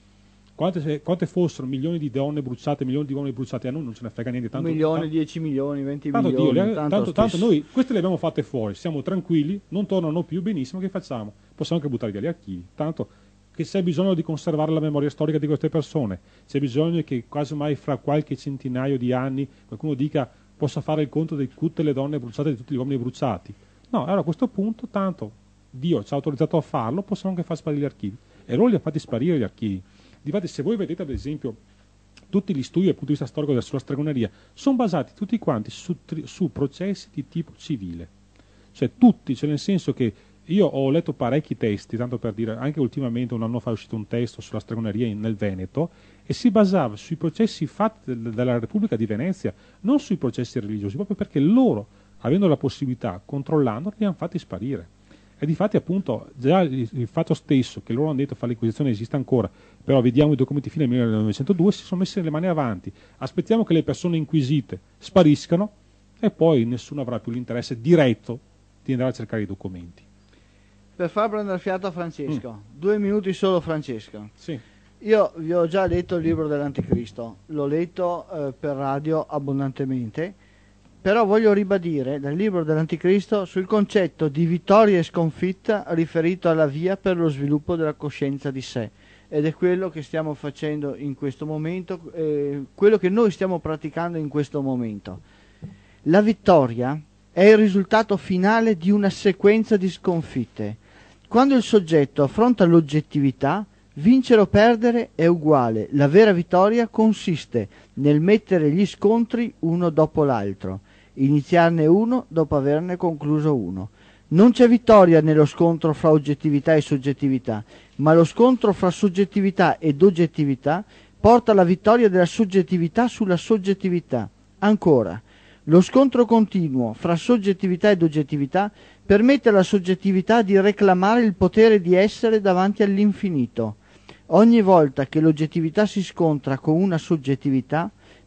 Quante fossero milioni di donne bruciate, milioni di uomini bruciati, a noi non ce ne frega niente. Tanto, 1 milione, 10 milioni, 20 tanto milioni. Tanto noi queste le abbiamo fatte fuori, siamo tranquilli, non tornano più, benissimo, che facciamo? Possiamo anche buttare via gli archivi. Tanto che c'è bisogno di conservare la memoria storica di queste persone, c'è bisogno che quasi mai fra qualche centinaio di anni qualcuno dica possa fare il conto di tutte le donne bruciate e di tutti gli uomini bruciati. No, allora a questo punto, tanto Dio ci ha autorizzato a farlo, possiamo anche far sparire gli archivi. E loro li ha fatti sparire gli archivi. Difatti, se voi vedete ad esempio tutti gli studi dal punto di vista storico sulla stregoneria sono basati tutti quanti su processi di tipo civile, cioè tutti, cioè nel senso che io ho letto parecchi testi, tanto per dire, anche ultimamente un anno fa è uscito un testo sulla stregoneria nel Veneto e si basava sui processi fatti dalla Repubblica di Venezia, non sui processi religiosi, proprio perché loro, avendo la possibilità, controllando, li hanno fatti sparire. E difatti appunto già il fatto stesso che loro hanno detto fare l'Inquisizione esiste ancora, però vediamo i documenti fine del 1902, si sono messi le mani avanti, aspettiamo che le persone inquisite spariscano e poi nessuno avrà più l'interesse diretto di andare a cercare i documenti. Per far prendere fiato a Francesco, 2 minuti solo Francesco. Sì. Io vi ho già letto il libro dell'Anticristo, l'ho letto per radio abbondantemente, però voglio ribadire dal libro dell'Anticristo sul concetto di vittoria e sconfitta riferito alla via per lo sviluppo della coscienza di sé, ed è quello che stiamo facendo in questo momento, quello che noi stiamo praticando in questo momento. La vittoria è il risultato finale di una sequenza di sconfitte. Quando il soggetto affronta l'oggettività, vincere o perdere è uguale. La vera vittoria consiste nel mettere gli scontri uno dopo l'altro, iniziarne uno dopo averne concluso uno. Non c'è vittoria nello scontro fra oggettività e soggettività, ma lo scontro fra soggettività ed oggettività porta alla vittoria della soggettività sulla soggettività. Ancora, lo scontro continuo fra soggettività ed oggettività permette alla soggettività di reclamare il potere di essere davanti all'infinito. Ogni volta che l'oggettività si scontra con una soggettività,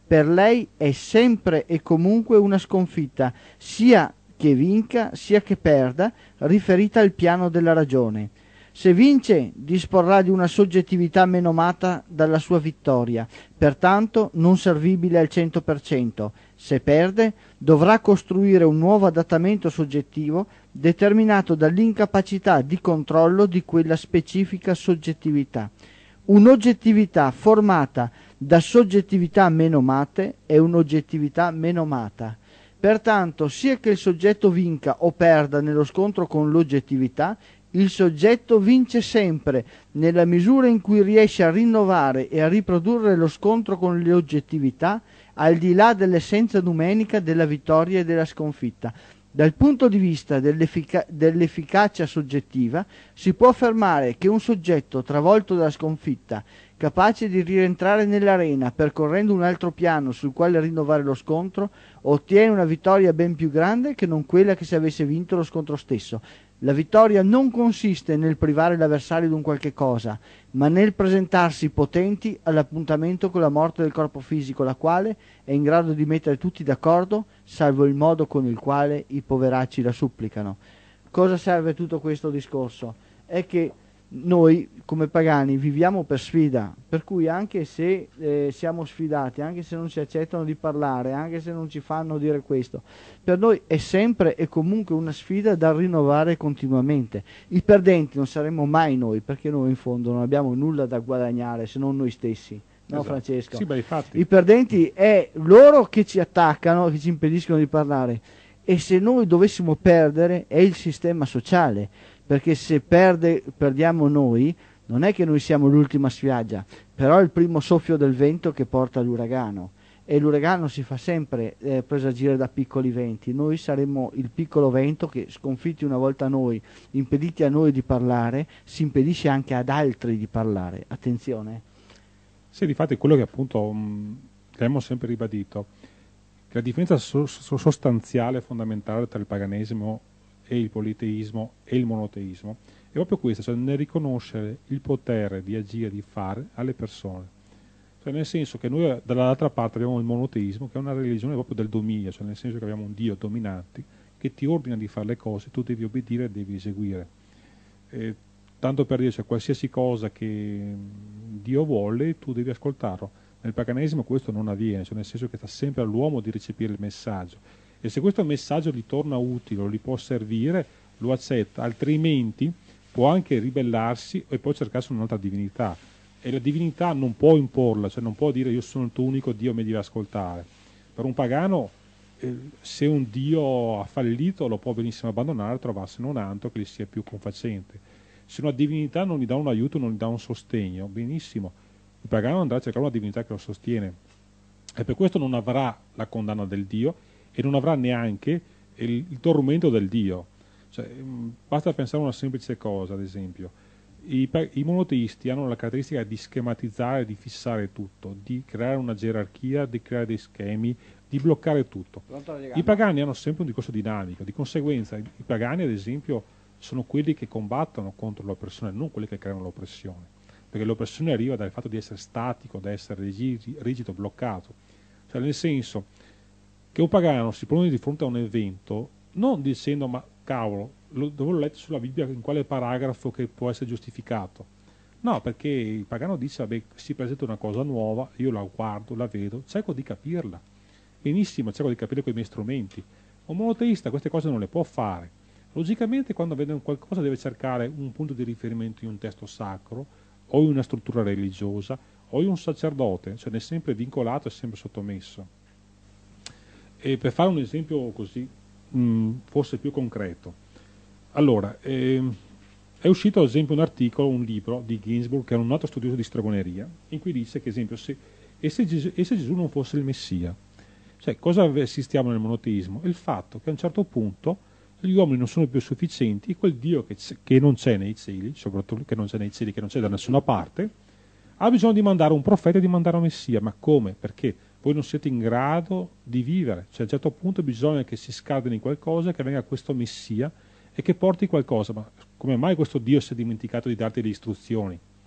per lei è sempre e comunque una sconfitta, sia che vinca sia che perda, riferita al piano della ragione. Se vince, disporrà di una soggettività menomata dalla sua vittoria, pertanto non servibile al 100%. Se perde, dovrà costruire un nuovo adattamento soggettivo determinato dall'incapacità di controllo di quella specifica soggettività. Un'oggettività formata da soggettività menomate è un'oggettività menomata. Pertanto, sia che il soggetto vinca o perda nello scontro con l'oggettività, il soggetto vince sempre nella misura in cui riesce a rinnovare e a riprodurre lo scontro con le oggettività, al di là dell'essenza numenica della vittoria e della sconfitta. Dal punto di vista dell'efficacia soggettiva, si può affermare che un soggetto travolto dalla sconfitta, capace di rientrare nell'arena percorrendo un altro piano sul quale rinnovare lo scontro, ottiene una vittoria ben più grande che non quella che se avesse vinto lo scontro stesso. La vittoria non consiste nel privare l'avversario di un qualche cosa, ma nel presentarsi potenti all'appuntamento con la morte del corpo fisico, la quale è in grado di mettere tutti d'accordo, salvo il modo con il quale i poveracci la supplicano. Cosa serve tutto questo discorso? È che noi come pagani viviamo per sfida, per cui anche se siamo sfidati, anche se non ci accettano di parlare, anche se non ci fanno dire questo, per noi è sempre e comunque una sfida da rinnovare continuamente. I perdenti non saremo mai noi, perché noi in fondo non abbiamo nulla da guadagnare se non noi stessi. No, esatto. Francesco? Sì, beh, infatti. I perdenti è loro che ci attaccano, che ci impediscono di parlare, e se noi dovessimo perdere è il sistema sociale, perché se perdiamo noi, non è che noi siamo l'ultima spiaggia, però è il primo soffio del vento che porta l'uragano, e l'uragano si fa sempre presagire da piccoli venti. Noi saremmo il piccolo vento che, sconfitti una volta noi, impediti a noi di parlare, si impedisce anche ad altri di parlare. Attenzione. Sì, difatti quello che appunto che abbiamo sempre ribadito, che la differenza sostanziale, fondamentale tra il paganesimo e il politeismo e il monoteismo è proprio questa, cioè nel riconoscere il potere di agire, di fare alle persone, cioè nel senso che noi dall'altra parte abbiamo il monoteismo, che è una religione proprio del dominio, cioè nel senso che abbiamo un Dio dominante che ti ordina di fare le cose, tu devi obbedire e devi eseguire, tanto per dire, cioè, qualsiasi cosa che Dio vuole tu devi ascoltarlo. Nel paganesimo questo non avviene, cioè nel senso che sta sempre all'uomo di recepire il messaggio, e se questo messaggio gli torna utile o gli può servire, lo accetta, altrimenti può anche ribellarsi e poi cercarsi un'altra divinità, e la divinità non può imporla, cioè non può dire io sono il tuo unico Dio, mi devi ascoltare. Per un pagano se un Dio ha fallito lo può benissimo abbandonare e trovarsene un altro che gli sia più confacente. Se una divinità non gli dà un aiuto, non gli dà un sostegno, benissimo, il pagano andrà a cercare una divinità che lo sostiene, e per questo non avrà la condanna del Dio e non avrà neanche il tormento del Dio. Cioè, basta pensare a una semplice cosa, ad esempio. I monoteisti hanno la caratteristica di schematizzare, di fissare tutto, di creare una gerarchia, di creare dei schemi, di bloccare tutto. I pagani hanno sempre un discorso dinamico, di conseguenza i pagani, ad esempio, sono quelli che combattono contro l'oppressione, non quelli che creano l'oppressione, perché l'oppressione arriva dal fatto di essere statico, da essere rigido, bloccato. Cioè, nel senso che un pagano si pone di fronte a un evento non dicendo ma cavolo, dove l'ho letto sulla Bibbia, in quale paragrafo che può essere giustificato. No, perché il pagano dice vabbè, si presenta una cosa nuova, io la guardo, la vedo, cerco di capirla. Benissimo, cerco di capire con i miei strumenti. Un monoteista queste cose non le può fare. Logicamente quando vede un qualcosa deve cercare un punto di riferimento in un testo sacro o in una struttura religiosa o in un sacerdote, cioè è sempre vincolato e sempre sottomesso. E per fare un esempio così forse più concreto, allora è uscito ad esempio un articolo, un libro di Ginsburg, che è un altro studioso di stregoneria, in cui dice che esempio se Gesù non fosse il Messia, cioè cosa assistiamo nel monoteismo? Il fatto che a un certo punto gli uomini non sono più sufficienti, quel Dio che non c'è nei cieli, soprattutto che non c'è nei cieli, che non c'è da nessuna parte, ha bisogno di mandare un profeta e di mandare un Messia. Ma come? Perché voi non siete in grado di vivere, cioè a un certo punto bisogna che si scardini qualcosa, che venga questo Messia e che porti qualcosa. Ma come mai questo Dio si è dimenticato di darti le istruzioni? Cioè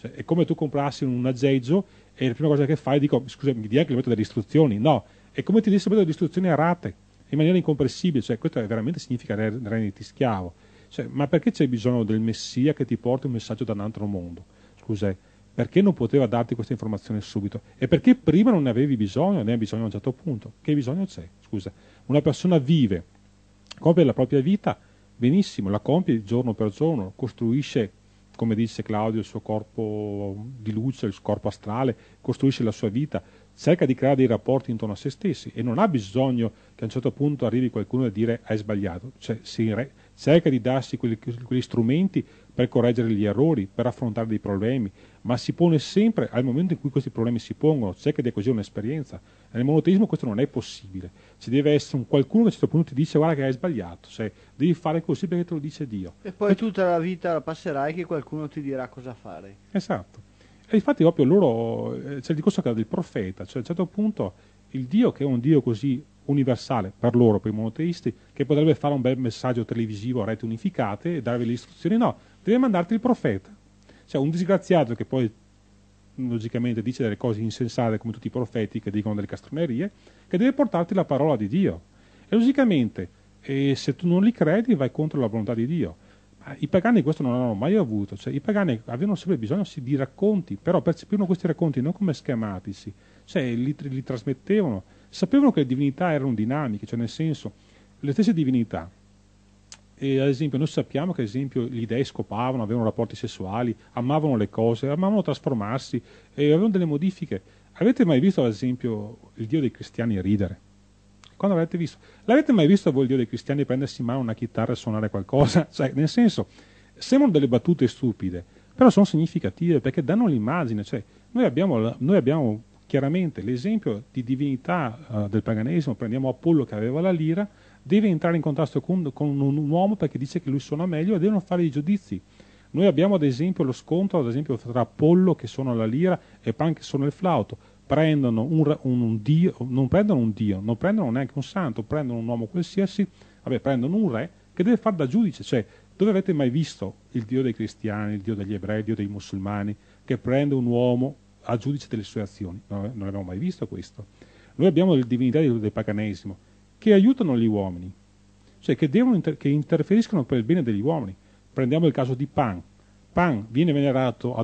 Cioè, è come tu comprassi un aggeggio e la prima cosa che fai dico, scusa, mi dia anche il metodo delle istruzioni. No, è come ti dessi il metodo di istruzioni errate, in maniera incomprensibile. Cioè, questo veramente significa renderti schiavo. Cioè, ma perché c'è bisogno del Messia che ti porti un messaggio da un altro mondo? Scusa, perché non poteva darti questa informazione subito? E perché prima non ne avevi bisogno, ne hai bisogno a un certo punto? Che bisogno c'è? Scusa, una persona vive, compie la propria vita, benissimo, la compie giorno per giorno, costruisce, come dice Claudio, il suo corpo di luce, il suo corpo astrale, costruisce la sua vita, cerca di creare dei rapporti intorno a se stessi e non ha bisogno che a un certo punto arrivi qualcuno a dire hai sbagliato, cioè cerca di darsi quegli strumenti per correggere gli errori, per affrontare dei problemi, ma si pone sempre al momento in cui questi problemi si pongono, cerca di acquisire un'esperienza. Nel monoteismo questo non è possibile, ci deve essere qualcuno che a un certo punto ti dice guarda che hai sbagliato, cioè devi fare così perché te lo dice Dio. E poi tutta la vita la passerai che qualcuno ti dirà cosa fare. Esatto. E infatti proprio loro, c'è il discorso del profeta, cioè a un certo punto il Dio che è un Dio così universale per loro, per i monoteisti, che potrebbe fare un bel messaggio televisivo a reti unificate e darvi le istruzioni, no, deve mandarti il profeta. Cioè un disgraziato che poi logicamente dice delle cose insensate come tutti i profeti che dicono delle castronerie, che deve portarti la parola di Dio. E logicamente se tu non li credi vai contro la volontà di Dio. Ma i pagani questo non hanno mai avuto, cioè i pagani avevano sempre bisogno di racconti, però percepivano questi racconti non come schematici, cioè li trasmettevano, sapevano che le divinità erano dinamiche, cioè nel senso le stesse divinità. E ad esempio noi sappiamo che ad esempio gli dei scopavano, avevano rapporti sessuali, amavano le cose, amavano trasformarsi e avevano delle modifiche. Avete mai visto ad esempio il Dio dei cristiani ridere? Quando l'avete visto? L'avete mai visto voi il Dio dei cristiani prendersi in mano una chitarra e suonare qualcosa? Cioè, nel senso, sembrano delle battute stupide, però sono significative perché danno l'immagine. Cioè, noi abbiamo chiaramente l'esempio di divinità del paganesimo, prendiamo Apollo che aveva la lira, deve entrare in contrasto con un uomo perché dice che lui suona meglio e devono fare i giudizi. Noi abbiamo ad esempio lo scontro ad esempio tra Apollo che suona la lira e Pan che suona il flauto. Prendono un dio, non prendono un dio, non prendono neanche un santo, prendono un uomo qualsiasi, prendono un re che deve fare da giudice. Cioè, dove avete mai visto il Dio dei cristiani, il Dio degli ebrei, il Dio dei musulmani che prende un uomo a giudice delle sue azioni? Non abbiamo mai visto questo. Noi abbiamo le divinità del paganesimo che aiutano gli uomini, cioè che interferiscono per il bene degli uomini. Prendiamo il caso di Pan. Pan viene venerato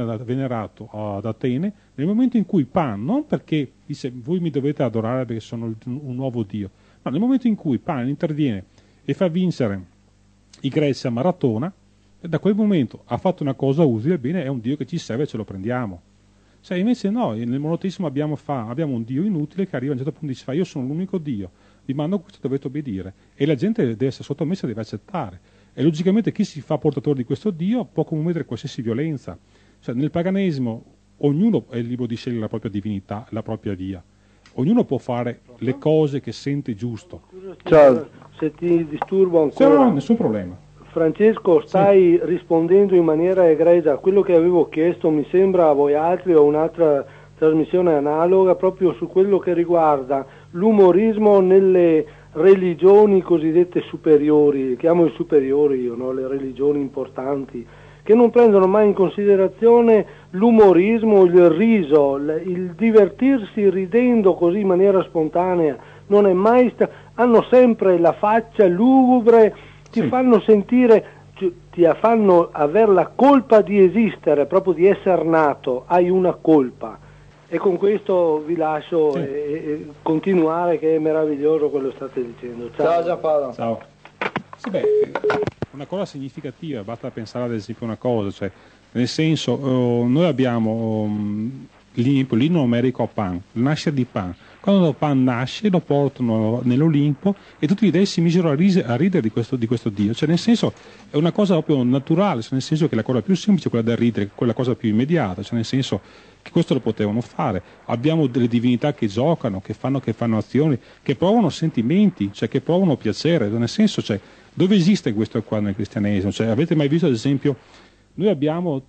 ad Atene nel momento in cui Pan, non perché dice voi mi dovete adorare perché sono un nuovo dio, ma nel momento in cui Pan interviene e fa vincere i greci a maratona, da quel momento ha fatto una cosa utile, bene, è un dio che ci serve e ce lo prendiamo. Cioè, invece no, nel monoteismo abbiamo un dio inutile che arriva a un certo punto e dice io sono l'unico dio, vi mando questo, dovete obbedire, e la gente deve essere sottomessa, deve accettare. E logicamente chi si fa portatore di questo dio può commettere qualsiasi violenza. Cioè, nel paganesimo ognuno è libero di scegliere la propria divinità, la propria via. Ognuno può fare le cose che sente giusto. Ciao, se ti disturbo ancora. No, nessun problema. Francesco, stai rispondendo in maniera egregia a quello che avevo chiesto, mi sembra a voi altri o un'altra trasmissione analoga, proprio su quello che riguarda l'umorismo nelle religioni cosiddette superiori, chiamo i superiori io, no? Le religioni importanti, che non prendono mai in considerazione l'umorismo, il riso, il divertirsi ridendo così in maniera spontanea, non è mai hanno sempre la faccia lugubre, ti fanno sentire, ti fanno avere la colpa di esistere, proprio di essere nato, hai una colpa. E con questo vi lascio e continuare, che è meraviglioso quello che state dicendo. Ciao Giampaolo. Ciao. Sì, una cosa significativa, basta pensare ad esempio una cosa, cioè, nel senso, noi abbiamo l'inno numerico Pan, il nascere di Pan. Quando Pan nasce lo portano nell'Olimpo e tutti gli dei si misero a ridere di questo Dio, cioè nel senso è una cosa proprio naturale, cioè nel senso che la cosa più semplice è quella da ridere, quella cosa più immediata, cioè nel senso che questo lo potevano fare. Abbiamo delle divinità che giocano, che fanno azioni, che provano sentimenti, cioè che provano piacere, nel senso, cioè, dove esiste questo qua nel cristianesimo? Cioè, avete mai visto ad esempio, noi abbiamo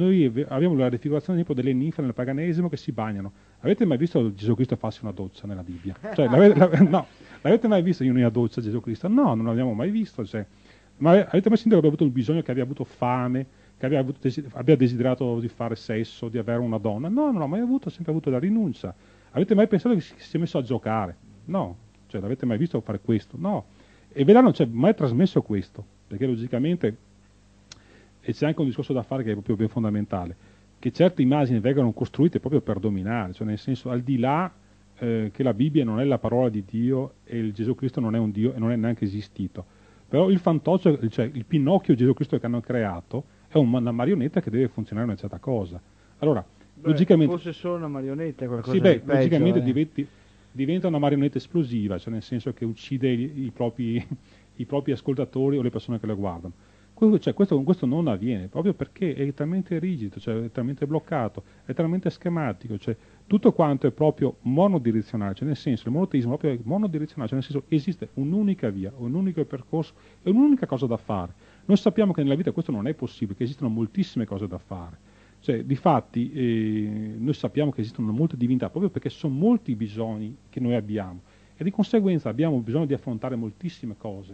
la raffigurazione delle ninfe nel paganesimo che si bagnano. Avete mai visto Gesù Cristo farsi una doccia nella Bibbia? Cioè, no, l'avete mai visto in una doccia Gesù Cristo? No, non l'abbiamo mai visto. Cioè, ma avete mai sentito che abbia avuto il bisogno, che abbia avuto fame, che abbia desiderato di fare sesso, di avere una donna. No, non l'ha mai avuto, ha sempre avuto la rinuncia. Avete mai pensato che si è messo a giocare? No. Cioè, l'avete mai visto fare questo? No. E ve l'hanno mai trasmesso questo, perché logicamente, e c'è anche un discorso da fare che è proprio ben fondamentale, che certe immagini vengono costruite proprio per dominare, cioè nel senso, al di là che la Bibbia non è la parola di Dio e il Gesù Cristo non è un Dio e non è neanche esistito, però il fantoccio, cioè il Pinocchio Gesù Cristo che hanno creato è una marionetta che deve funzionare una certa cosa. Allora, logicamente, fosse solo una marionetta, qualcosa sì, di peggio, logicamente diventa una marionetta esplosiva, cioè nel senso che uccide i propri ascoltatori o le persone che la guardano. Questo non avviene proprio perché è talmente rigido, cioè è talmente bloccato, è talmente schematico, cioè tutto quanto è proprio monodirezionale, cioè nel senso il monoteismo proprio è monodirezionale, cioè nel senso esiste un'unica via, un unico percorso e un'unica cosa da fare. Noi sappiamo che nella vita questo non è possibile, che esistono moltissime cose da fare. Cioè, difatti, noi sappiamo che esistono molte divinità proprio perché sono molti bisogni che noi abbiamo e di conseguenza abbiamo bisogno di affrontare moltissime cose.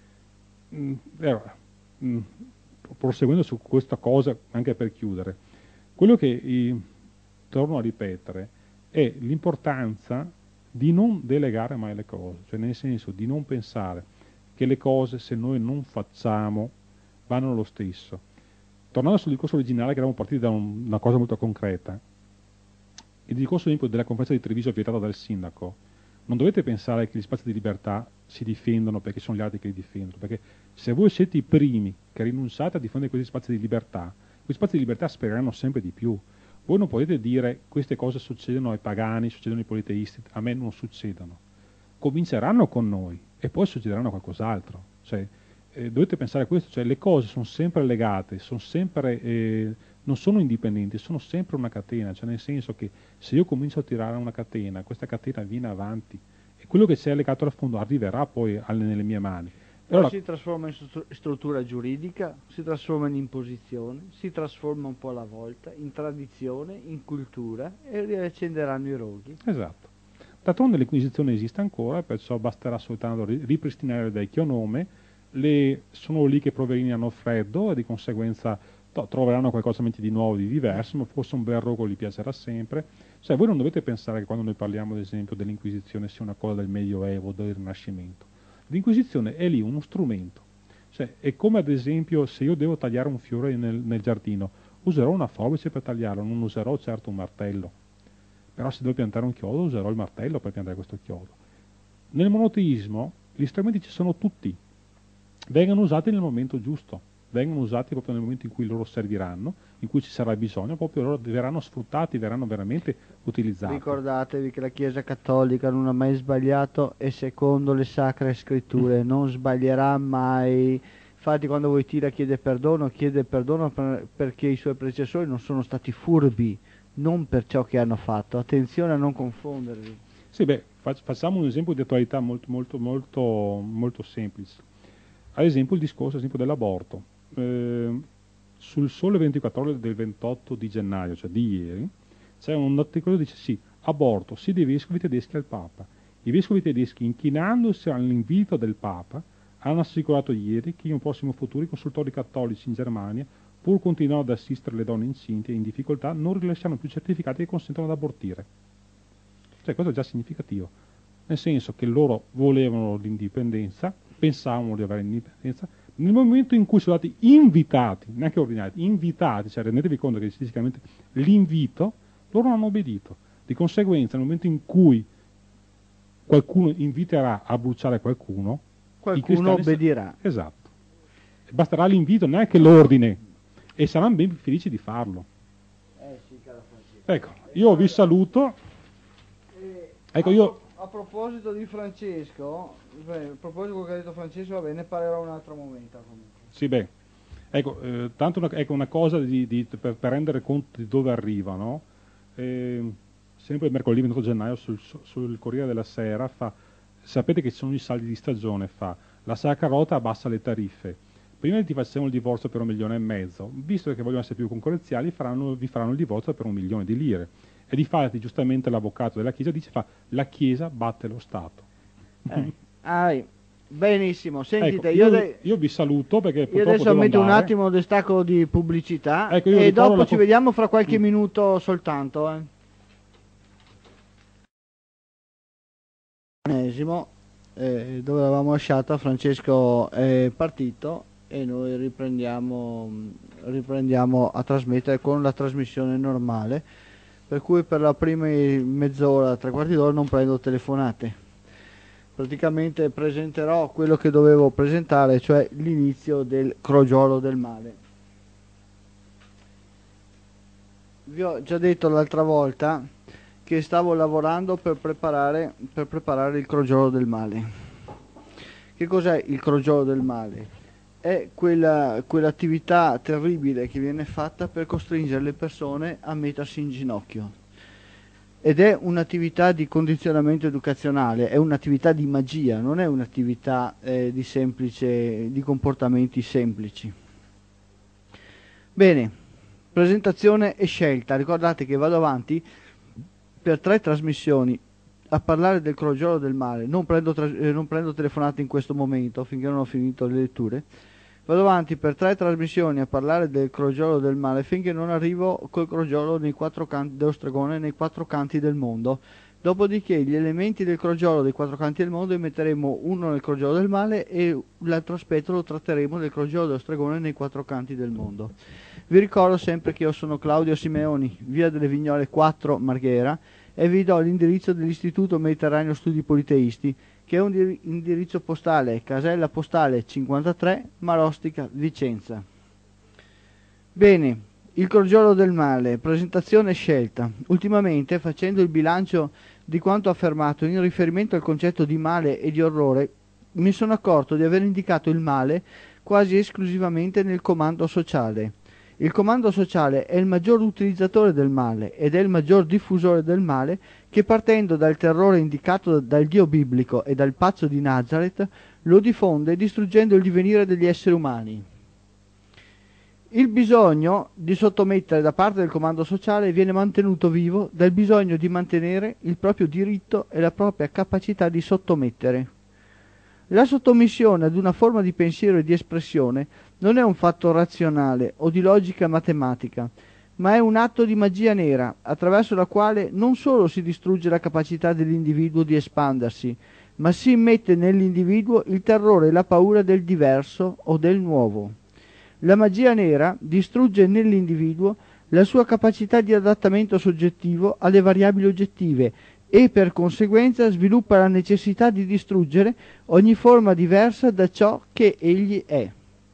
Proseguendo su questa cosa, anche per chiudere, quello che torno a ripetere è l'importanza di non delegare mai le cose, cioè nel senso di non pensare che le cose, se noi non facciamo, vanno lo stesso. Tornando sul discorso originale, che eravamo partiti da una cosa molto concreta, il discorso della conferenza di Treviso vietata dal sindaco, non dovete pensare che gli spazi di libertà si difendono perché sono gli altri che li difendono, perché se voi siete i primi che rinunciate a difendere questi spazi di libertà, questi spazi di libertà speriranno sempre di più. Voi non potete dire queste cose succedono ai pagani, succedono ai politeisti, a me non succedono. Cominceranno con noi e poi succederanno qualcos'altro. Cioè, dovete pensare a questo, cioè le cose sono sempre legate, sono sempre, non sono indipendenti, sono sempre una catena, cioè nel senso che se io comincio a tirare una catena, questa catena viene avanti e quello che c'è legato al fondo arriverà poi nelle mie mani. Però si trasforma in struttura giuridica, si trasforma in imposizione, si trasforma un po' alla volta in tradizione, in cultura e riaccenderanno i roghi. Esatto. D'altronde l'Inquisizione esiste ancora, perciò basterà soltanto ripristinare il vecchio nome, sono lì che i poverini hanno freddo e di conseguenza troveranno qualcosa di nuovo, di diverso, ma forse un bel rogo gli piacerà sempre. Cioè voi non dovete pensare che quando noi parliamo ad esempio dell'Inquisizione sia una cosa del Medioevo, del Rinascimento. L'Inquisizione è lì uno strumento, cioè è come ad esempio se io devo tagliare un fiore nel giardino, userò una forbice per tagliarlo, non userò certo un martello, però se devo piantare un chiodo userò il martello per piantare questo chiodo. Nel monoteismo gli strumenti ci sono tutti, vengono usati nel momento giusto, vengono usati proprio nel momento in cui loro serviranno, in cui ci sarà bisogno, proprio loro verranno sfruttati, verranno veramente utilizzati. Ricordatevi che la Chiesa Cattolica non ha mai sbagliato e secondo le Sacre Scritture non sbaglierà mai. Infatti quando Wojtyla chiede perdono perché i suoi predecessori non sono stati furbi, non per ciò che hanno fatto. Attenzione a non confonderli. Sì, facciamo un esempio di attualità molto semplice. Ad esempio il discorso dell'aborto. Sul Sole 24 Ore del 28 di gennaio, cioè di ieri, c'è un articolo che dice sì, aborto, sì dei vescovi tedeschi al Papa. I vescovi tedeschi, inchinandosi all'invito del Papa, hanno assicurato ieri che in un prossimo futuro i consultori cattolici in Germania, pur continuando ad assistere le donne incinte e in difficoltà, non rilasciano più certificati che consentono di abortire. Cioè questo è già significativo, nel senso che loro volevano l'indipendenza, pensavano di avere l'indipendenza, nel momento in cui sono stati invitati, neanche ordinati, invitati, cioè rendetevi conto che statisticamente l'invito, loro non hanno obbedito. Di conseguenza, nel momento in cui qualcuno inviterà a bruciare qualcuno obbedirà. Esatto. Basterà l'invito, neanche l'ordine, e saranno ben felici di farlo. Sì, cara Francesco. Ecco, io vi saluto. Ecco, io... A proposito di Francesco, a proposito di quello che ha detto Francesco, va bene, ne parlerò un altro momento comunque. Sì, ecco, tanto una cosa per rendere conto di dove arriva, no? Sempre il mercoledì 28 gennaio sul Corriere della Sera sapete che ci sono i saldi di stagione, la Sacra Rota abbassa le tariffe. Prima ti facevano il divorzio per 1,5 milioni, visto che vogliono essere più concorrenziali vi faranno il divorzio per 1 milione di lire. E difatti giustamente l'avvocato della Chiesa dice la Chiesa batte lo Stato. Benissimo, sentite, Ecco, io vi saluto perché io purtroppo adesso devo metto un andare. attimo di stacco di pubblicità Ecco, io e ritorno dopo alla ci vediamo fra qualche minuto soltanto. Dove l'avevamo lasciata, Francesco è partito e noi riprendiamo a trasmettere con la trasmissione normale, per cui per la prima mezz'ora, tre quarti d'ora non prendo telefonate. Praticamente presenterò quello che dovevo presentare, cioè l'inizio del crogiolo del male. Vi ho già detto l'altra volta che stavo lavorando per preparare il crogiolo del male. Che cos'è il crogiolo del male? È quell'attività terribile che viene fatta per costringere le persone a mettersi in ginocchio. Ed è un'attività di condizionamento educazionale, è un'attività di magia, non è un'attività di comportamenti semplici. Bene, presentazione e scelta. Ricordate che vado avanti per 3 trasmissioni a parlare del crogiolo del male. Non prendo telefonate in questo momento finché non ho finito le letture. Vado avanti per 3 trasmissioni a parlare del crogiolo del male finché non arrivo col crogiolo nei 4 canti dello stregone nei 4 canti del mondo. Dopodiché gli elementi del crogiolo dei 4 canti del mondo li metteremo uno nel crogiolo del male e l'altro aspetto lo tratteremo del crogiolo dello stregone nei 4 canti del mondo. Vi ricordo sempre che io sono Claudio Simeoni, via delle Vignole 4 Marghera, e vi do l'indirizzo dell'Istituto Mediterraneo Studi Politeisti, che è un indirizzo postale, casella postale 53, Marostica, Vicenza. Bene, il crogiolo del male, presentazione e scelta. Ultimamente, facendo il bilancio di quanto affermato in riferimento al concetto di male e di orrore, mi sono accorto di aver indicato il male quasi esclusivamente nel comando sociale. Il comando sociale è il maggior utilizzatore del male ed è il maggior diffusore del male che, partendo dal terrore indicato dal Dio biblico e dal pazzo di Nazareth, lo diffonde distruggendo il divenire degli esseri umani. Il bisogno di sottomettere da parte del comando sociale viene mantenuto vivo dal bisogno di mantenere il proprio diritto e la propria capacità di sottomettere. La sottomissione ad una forma di pensiero e di espressione non è un fatto razionale o di logica matematica, ma è un atto di magia nera, attraverso la quale non solo si distrugge la capacità dell'individuo di espandersi, ma si immette nell'individuo il terrore e la paura del diverso o del nuovo. La magia nera distrugge nell'individuo la sua capacità di adattamento soggettivo alle variabili oggettive e per conseguenza sviluppa la necessità di distruggere ogni forma diversa da ciò che egli è.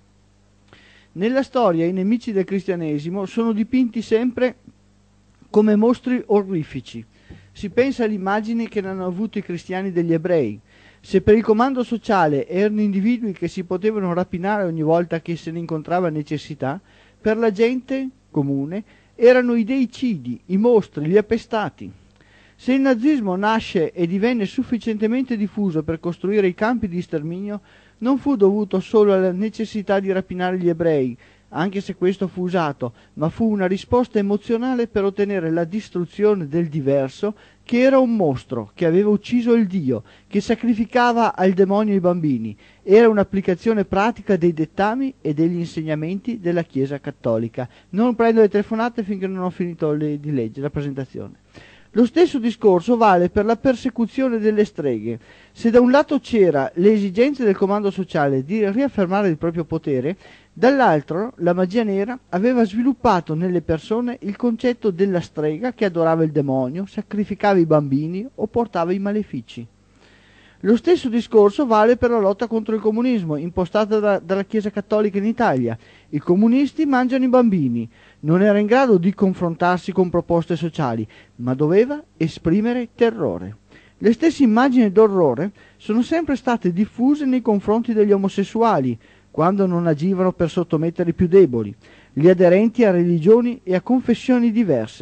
Nella storia i nemici del cristianesimo sono dipinti sempre come mostri orrifici. Si pensa alle immagini che ne hanno avuto i cristiani degli ebrei. Se per il comando sociale erano individui che si potevano rapinare ogni volta che se ne incontrava necessità, per la gente comune erano i deicidi, i mostri, gli appestati. Se il nazismo nasce e divenne sufficientemente diffuso per costruire i campi di sterminio, non fu dovuto solo alla necessità di rapinare gli ebrei, anche se questo fu usato, ma fu una risposta emozionale per ottenere la distruzione del diverso, che era un mostro, che aveva ucciso il Dio, che sacrificava al demonio i bambini. Era un'applicazione pratica dei dettami e degli insegnamenti della Chiesa cattolica. Non prendo le telefonate finché non ho finito di leggere la presentazione. Lo stesso discorso vale per la persecuzione delle streghe. Se da un lato c'era le esigenze del comando sociale di riaffermare il proprio potere, dall'altro la magia nera aveva sviluppato nelle persone il concetto della strega che adorava il demonio, sacrificava i bambini o portava i malefici. Lo stesso discorso vale per la lotta contro il comunismo, impostata dalla Chiesa Cattolica in Italia. I comunisti mangiano i bambini. Non era in grado di confrontarsi con proposte sociali, ma doveva esprimere terrore. Le stesse immagini d'orrore sono sempre state diffuse nei confronti degli omosessuali, quando non agivano per sottomettere i più deboli, gli aderenti a religioni e a confessioni diverse.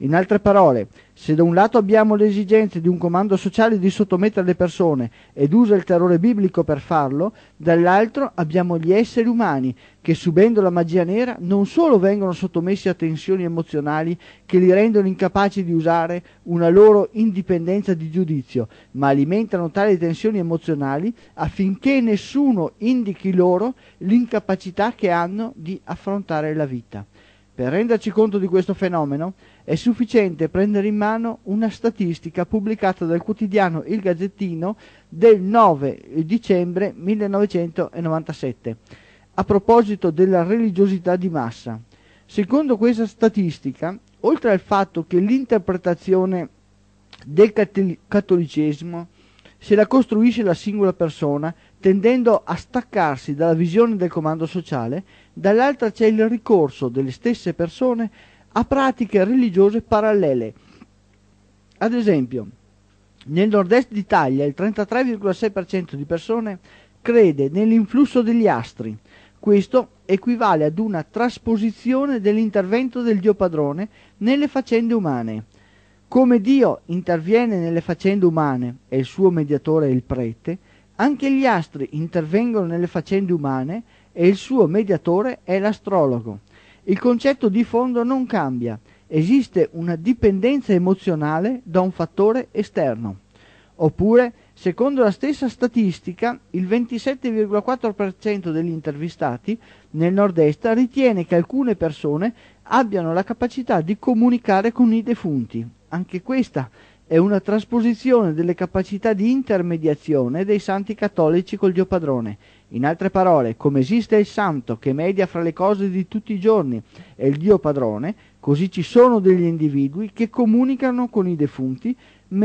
In altre parole, se da un lato abbiamo le esigenze di un comando sociale di sottomettere le persone ed usa il terrore biblico per farlo, dall'altro abbiamo gli esseri umani che, subendo la magia nera, non solo vengono sottomessi a tensioni emozionali che li rendono incapaci di usare una loro indipendenza di giudizio, ma alimentano tali tensioni emozionali affinché nessuno indichi loro l'incapacità che hanno di affrontare la vita. Per renderci conto di questo fenomeno è sufficiente prendere in mano una statistica pubblicata dal quotidiano Il Gazzettino del 9 dicembre 1997 a proposito della religiosità di massa. Secondo questa statistica, oltre al fatto che l'interpretazione del cattolicesimo se la costruisce la singola persona, tendendo a staccarsi dalla visione del comando sociale, dall'altra c'è il ricorso delle stesse persone a pratiche religiose parallele. Ad esempio, nel nord-est d'Italia il 33,6% di persone crede nell'influsso degli astri. Questo equivale ad una trasposizione dell'intervento del Dio Padrone nelle faccende umane. Come Dio interviene nelle faccende umane e il suo mediatore è il prete, anche gli astri intervengono nelle faccende umane e il suo mediatore è l'astrologo. Il concetto di fondo non cambia, esiste una dipendenza emozionale da un fattore esterno. Oppure, secondo la stessa statistica, il 27,4% degli intervistati nel nord-est ritiene che alcune persone abbiano la capacità di comunicare con i defunti. Anche questa è una trasposizione delle capacità di intermediazione dei santi cattolici col Dio Padrone. In altre parole, come esiste il santo che media fra le cose di tutti i giorni e il Dio Padrone, così ci sono degli individui che comunicano con i defunti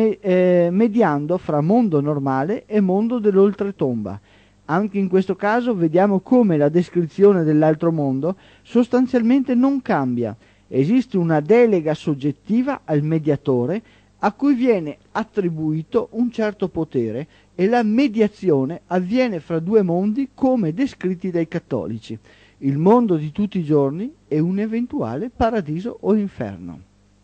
mediando fra mondo normale e mondo dell'oltretomba. Anche in questo caso vediamo come la descrizione dell'altro mondo sostanzialmente non cambia. Esiste una delega soggettiva al mediatore a cui viene attribuito un certo potere e la mediazione avviene fra due mondi come descritti dai cattolici, il mondo di tutti i giorni e un eventuale paradiso o inferno.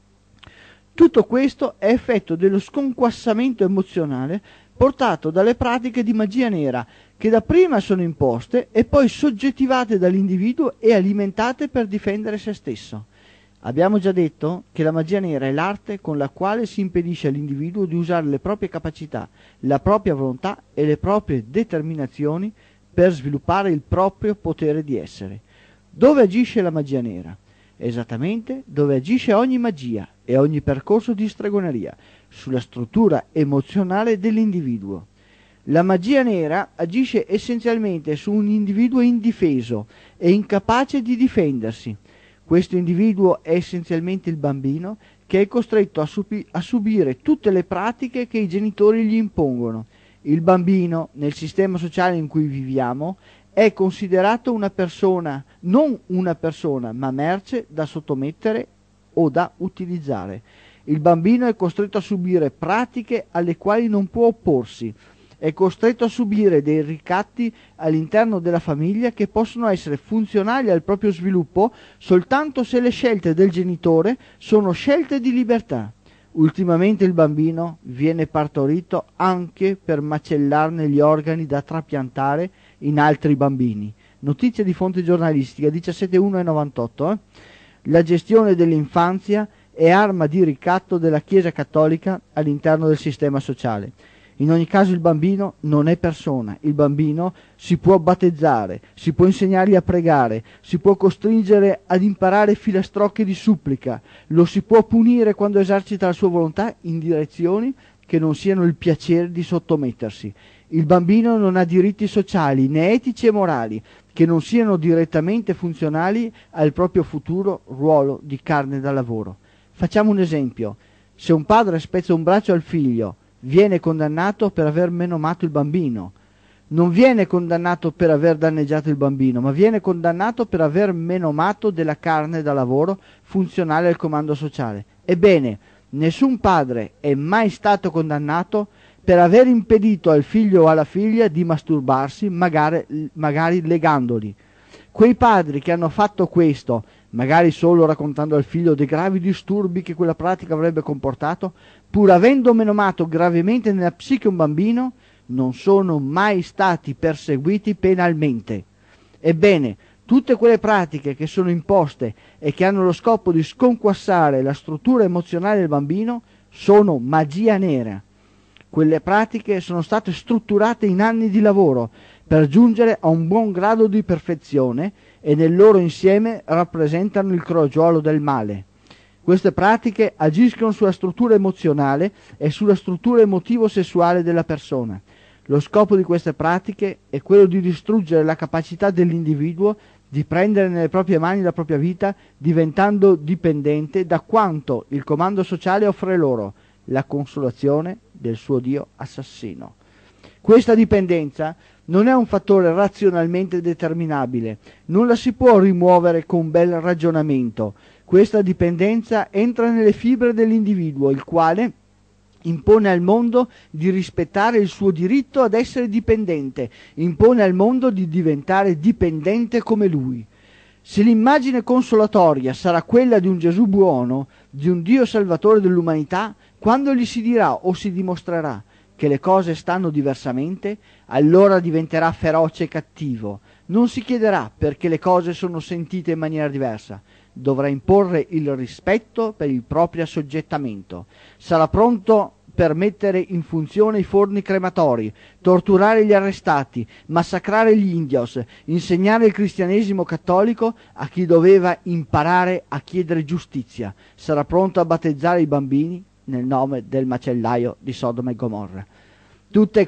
Tutto questo è effetto dello sconquassamento emozionale portato dalle pratiche di magia nera, che dapprima sono imposte e poi soggettivate dall'individuo e alimentate per difendere se stesso. Abbiamo già detto che la magia nera è l'arte con la quale si impedisce all'individuo di usare le proprie capacità, la propria volontà e le proprie determinazioni per sviluppare il proprio potere di essere. Dove agisce la magia nera? Esattamente dove agisce ogni magia e ogni percorso di stregoneria, sulla struttura emozionale dell'individuo. La magia nera agisce essenzialmente su un individuo indifeso e incapace di difendersi. Questo individuo è essenzialmente il bambino che è costretto a subire tutte le pratiche che i genitori gli impongono. Il bambino, nel sistema sociale in cui viviamo, è considerato una persona, non una persona, ma merce da sottomettere o da utilizzare. Il bambino è costretto a subire pratiche alle quali non può opporsi. È costretto a subire dei ricatti all'interno della famiglia che possono essere funzionali al proprio sviluppo soltanto se le scelte del genitore sono scelte di libertà. Ultimamente il bambino viene partorito anche per macellarne gli organi da trapiantare in altri bambini. Notizia di fonte giornalistica 17/1/98. La gestione dell'infanzia è arma di ricatto della Chiesa Cattolica all'interno del sistema sociale. In ogni caso il bambino non è persona, il bambino si può battezzare, si può insegnargli a pregare, si può costringere ad imparare filastrocche di supplica, lo si può punire quando esercita la sua volontà in direzioni che non siano il piacere di sottomettersi. Il bambino non ha diritti sociali né etici e morali che non siano direttamente funzionali al proprio futuro ruolo di carne da lavoro. Facciamo un esempio: se un padre spezza un braccio al figlio, viene condannato per aver menomato il bambino. Non viene condannato per aver danneggiato il bambino, ma viene condannato per aver menomato della carne da lavoro funzionale al comando sociale. Ebbene, nessun padre è mai stato condannato per aver impedito al figlio o alla figlia di masturbarsi, magari legandoli. Quei padri che hanno fatto questo, magari solo raccontando al figlio dei gravi disturbi che quella pratica avrebbe comportato, pur avendo menomato gravemente nella psiche un bambino, non sono mai stati perseguiti penalmente. Ebbene, tutte quelle pratiche che sono imposte e che hanno lo scopo di sconquassare la struttura emozionale del bambino sono magia nera. Quelle pratiche sono state strutturate in anni di lavoro per giungere a un buon grado di perfezione e nel loro insieme rappresentano il crogiolo del male. Queste pratiche agiscono sulla struttura emozionale e sulla struttura emotivo-sessuale della persona. Lo scopo di queste pratiche è quello di distruggere la capacità dell'individuo di prendere nelle proprie mani la propria vita, diventando dipendente da quanto il comando sociale offre loro, la consolazione del suo Dio assassino. Questa dipendenza non è un fattore razionalmente determinabile, non la si può rimuovere con un bel ragionamento. Questa dipendenza entra nelle fibre dell'individuo, il quale impone al mondo di rispettare il suo diritto ad essere dipendente, impone al mondo di diventare dipendente come lui. Se l'immagine consolatoria sarà quella di un Gesù buono, di un Dio salvatore dell'umanità, quando gli si dirà o si dimostrerà che le cose stanno diversamente, allora diventerà feroce e cattivo. Non si chiederà perché le cose sono sentite in maniera diversa. Dovrà imporre il rispetto per il proprio assoggettamento. Sarà pronto per mettere in funzione i forni crematori, torturare gli arrestati, massacrare gli indios, insegnare il cristianesimo cattolico a chi doveva imparare a chiedere giustizia. Sarà pronto a battezzare i bambini nel nome del macellaio di Sodoma e Gomorra. Tutte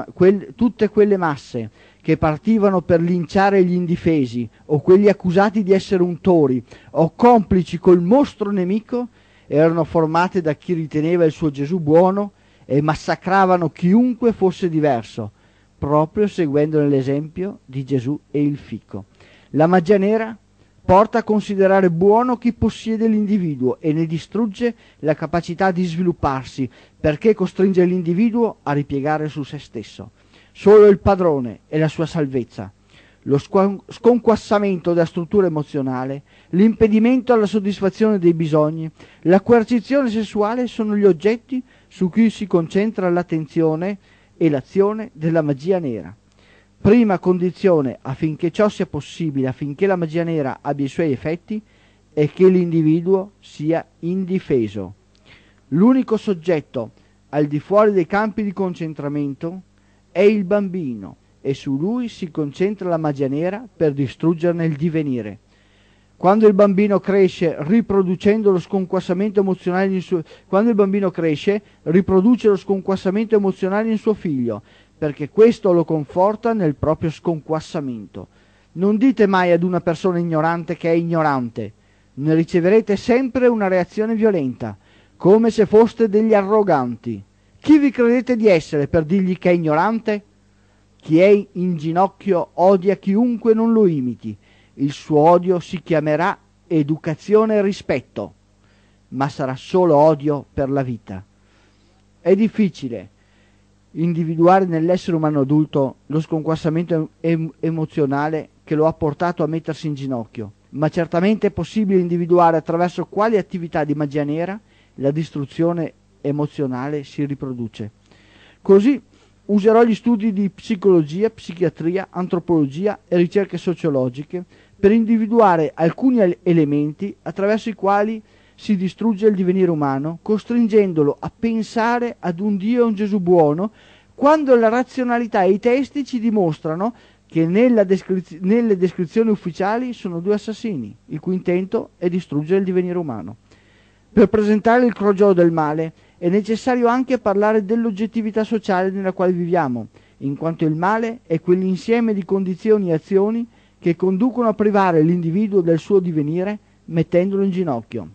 quelle masse che partivano per linciare gli indifesi o quelli accusati di essere untori o complici col mostro nemico erano formate da chi riteneva il suo Gesù buono e massacravano chiunque fosse diverso, proprio seguendo l'esempio di Gesù e il fico. La magia nera porta a considerare buono chi possiede l'individuo e ne distrugge la capacità di svilupparsi, perché costringe l'individuo a ripiegare su se stesso. Solo il padrone e la sua salvezza. Lo sconquassamento della struttura emozionale, l'impedimento alla soddisfazione dei bisogni, la coercizione sessuale sono gli oggetti su cui si concentra l'attenzione e l'azione della magia nera. Prima condizione affinché ciò sia possibile, affinché la magia nera abbia i suoi effetti, è che l'individuo sia indifeso. L'unico soggetto al di fuori dei campi di concentramento è il bambino, e su lui si concentra la magia nera per distruggerne il divenire. Quando il bambino cresce riproducendo lo sconquassamento emozionale quando il bambino cresce, riproduce lo sconquassamento emozionale in suo figlio, perché questo lo conforta nel proprio sconquassamento. Non dite mai ad una persona ignorante che è ignorante, ne riceverete sempre una reazione violenta, come se foste degli arroganti. Chi vi credete di essere per dirgli che è ignorante? Chi è in ginocchio odia chiunque non lo imiti. Il suo odio si chiamerà educazione e rispetto, ma sarà solo odio per la vita. È difficile individuare nell'essere umano adulto lo sconquassamento emozionale che lo ha portato a mettersi in ginocchio, ma certamente è possibile individuare attraverso quali attività di magia nera la distruzione emozionale si riproduce. Così userò gli studi di psicologia, psichiatria, antropologia e ricerche sociologiche per individuare alcuni elementi attraverso i quali si distrugge il divenire umano, costringendolo a pensare ad un Dio e un Gesù buono, quando la razionalità e i testi ci dimostrano che nelle descrizioni ufficiali sono due assassini, il cui intento è distruggere il divenire umano. Per presentare il crogiolo del male è necessario anche parlare dell'oggettività sociale nella quale viviamo, in quanto il male è quell'insieme di condizioni e azioni che conducono a privare l'individuo del suo divenire, mettendolo in ginocchio.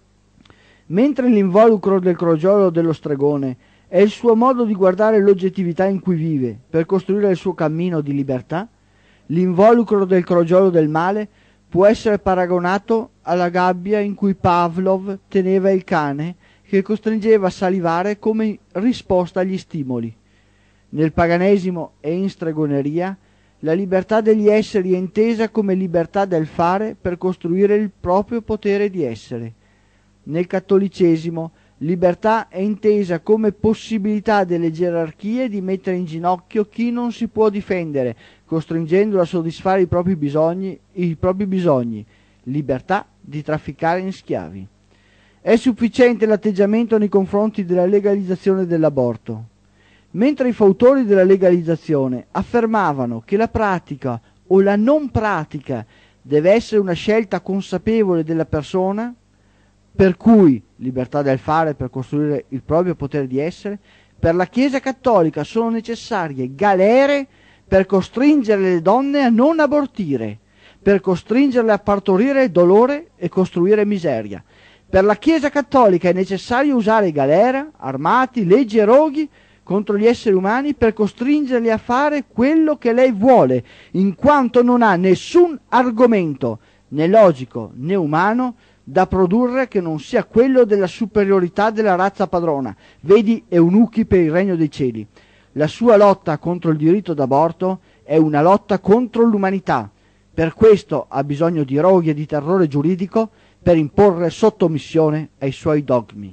Mentre l'involucro del crogiolo dello stregone è il suo modo di guardare l'oggettività in cui vive per costruire il suo cammino di libertà, l'involucro del crogiolo del male può essere paragonato alla gabbia in cui Pavlov teneva il cane che costringeva a salivare come risposta agli stimoli. Nel paganesimo e in stregoneria La libertà degli esseri è intesa come libertà del fare per costruire il proprio potere di essere. Nel cattolicesimo, libertà è intesa come possibilità delle gerarchie di mettere in ginocchio chi non si può difendere, costringendolo a soddisfare i propri bisogni, libertà di trafficare in schiavi. È sufficiente l'atteggiamento nei confronti della legalizzazione dell'aborto. Mentre i fautori della legalizzazione affermavano che la pratica o la non pratica deve essere una scelta consapevole della persona, per cui libertà del fare per costruire il proprio potere di essere, per la Chiesa cattolica sono necessarie galere per costringere le donne a non abortire, per costringerle a partorire dolore e costruire miseria. Per la Chiesa cattolica è necessario usare galera, armati, leggi e roghi contro gli esseri umani per costringerli a fare quello che lei vuole, in quanto non ha nessun argomento, né logico né umano, da produrre che non sia quello della superiorità della razza padrona. Vedi Eunuchi per il regno dei cieli. La sua lotta contro il diritto d'aborto è una lotta contro l'umanità. Per questo ha bisogno di roghi e di terrore giuridico per imporre sottomissione ai suoi dogmi.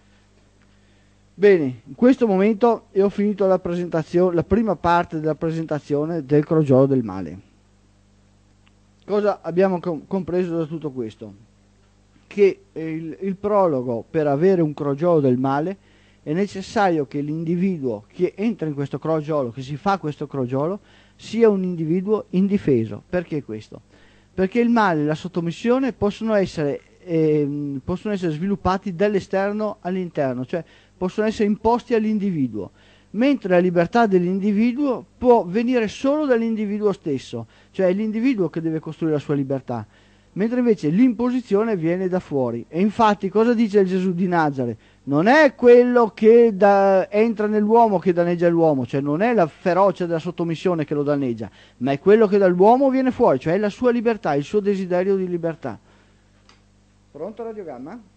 Bene, in questo momento ho finito la prima parte della presentazione del crogiolo del male. Cosa abbiamo compreso da tutto questo? Che il prologo, per avere un crogiolo del male, è necessario che l'individuo che entra in questo crogiolo, che si fa questo crogiolo, sia un individuo indifeso. Perché questo? Perché il male e la sottomissione possono essere sviluppati dall'esterno all'interno, cioè possono essere imposti all'individuo, mentre la libertà dell'individuo può venire solo dall'individuo stesso, cioè è l'individuo che deve costruire la sua libertà, mentre invece l'imposizione viene da fuori. E infatti cosa dice il Gesù di Nazareth? Non è quello che entra nell'uomo che danneggia l'uomo, cioè non è la ferocia della sottomissione che lo danneggia, ma è quello che dall'uomo viene fuori, cioè la sua libertà, il suo desiderio di libertà. Pronto Radio Gamma?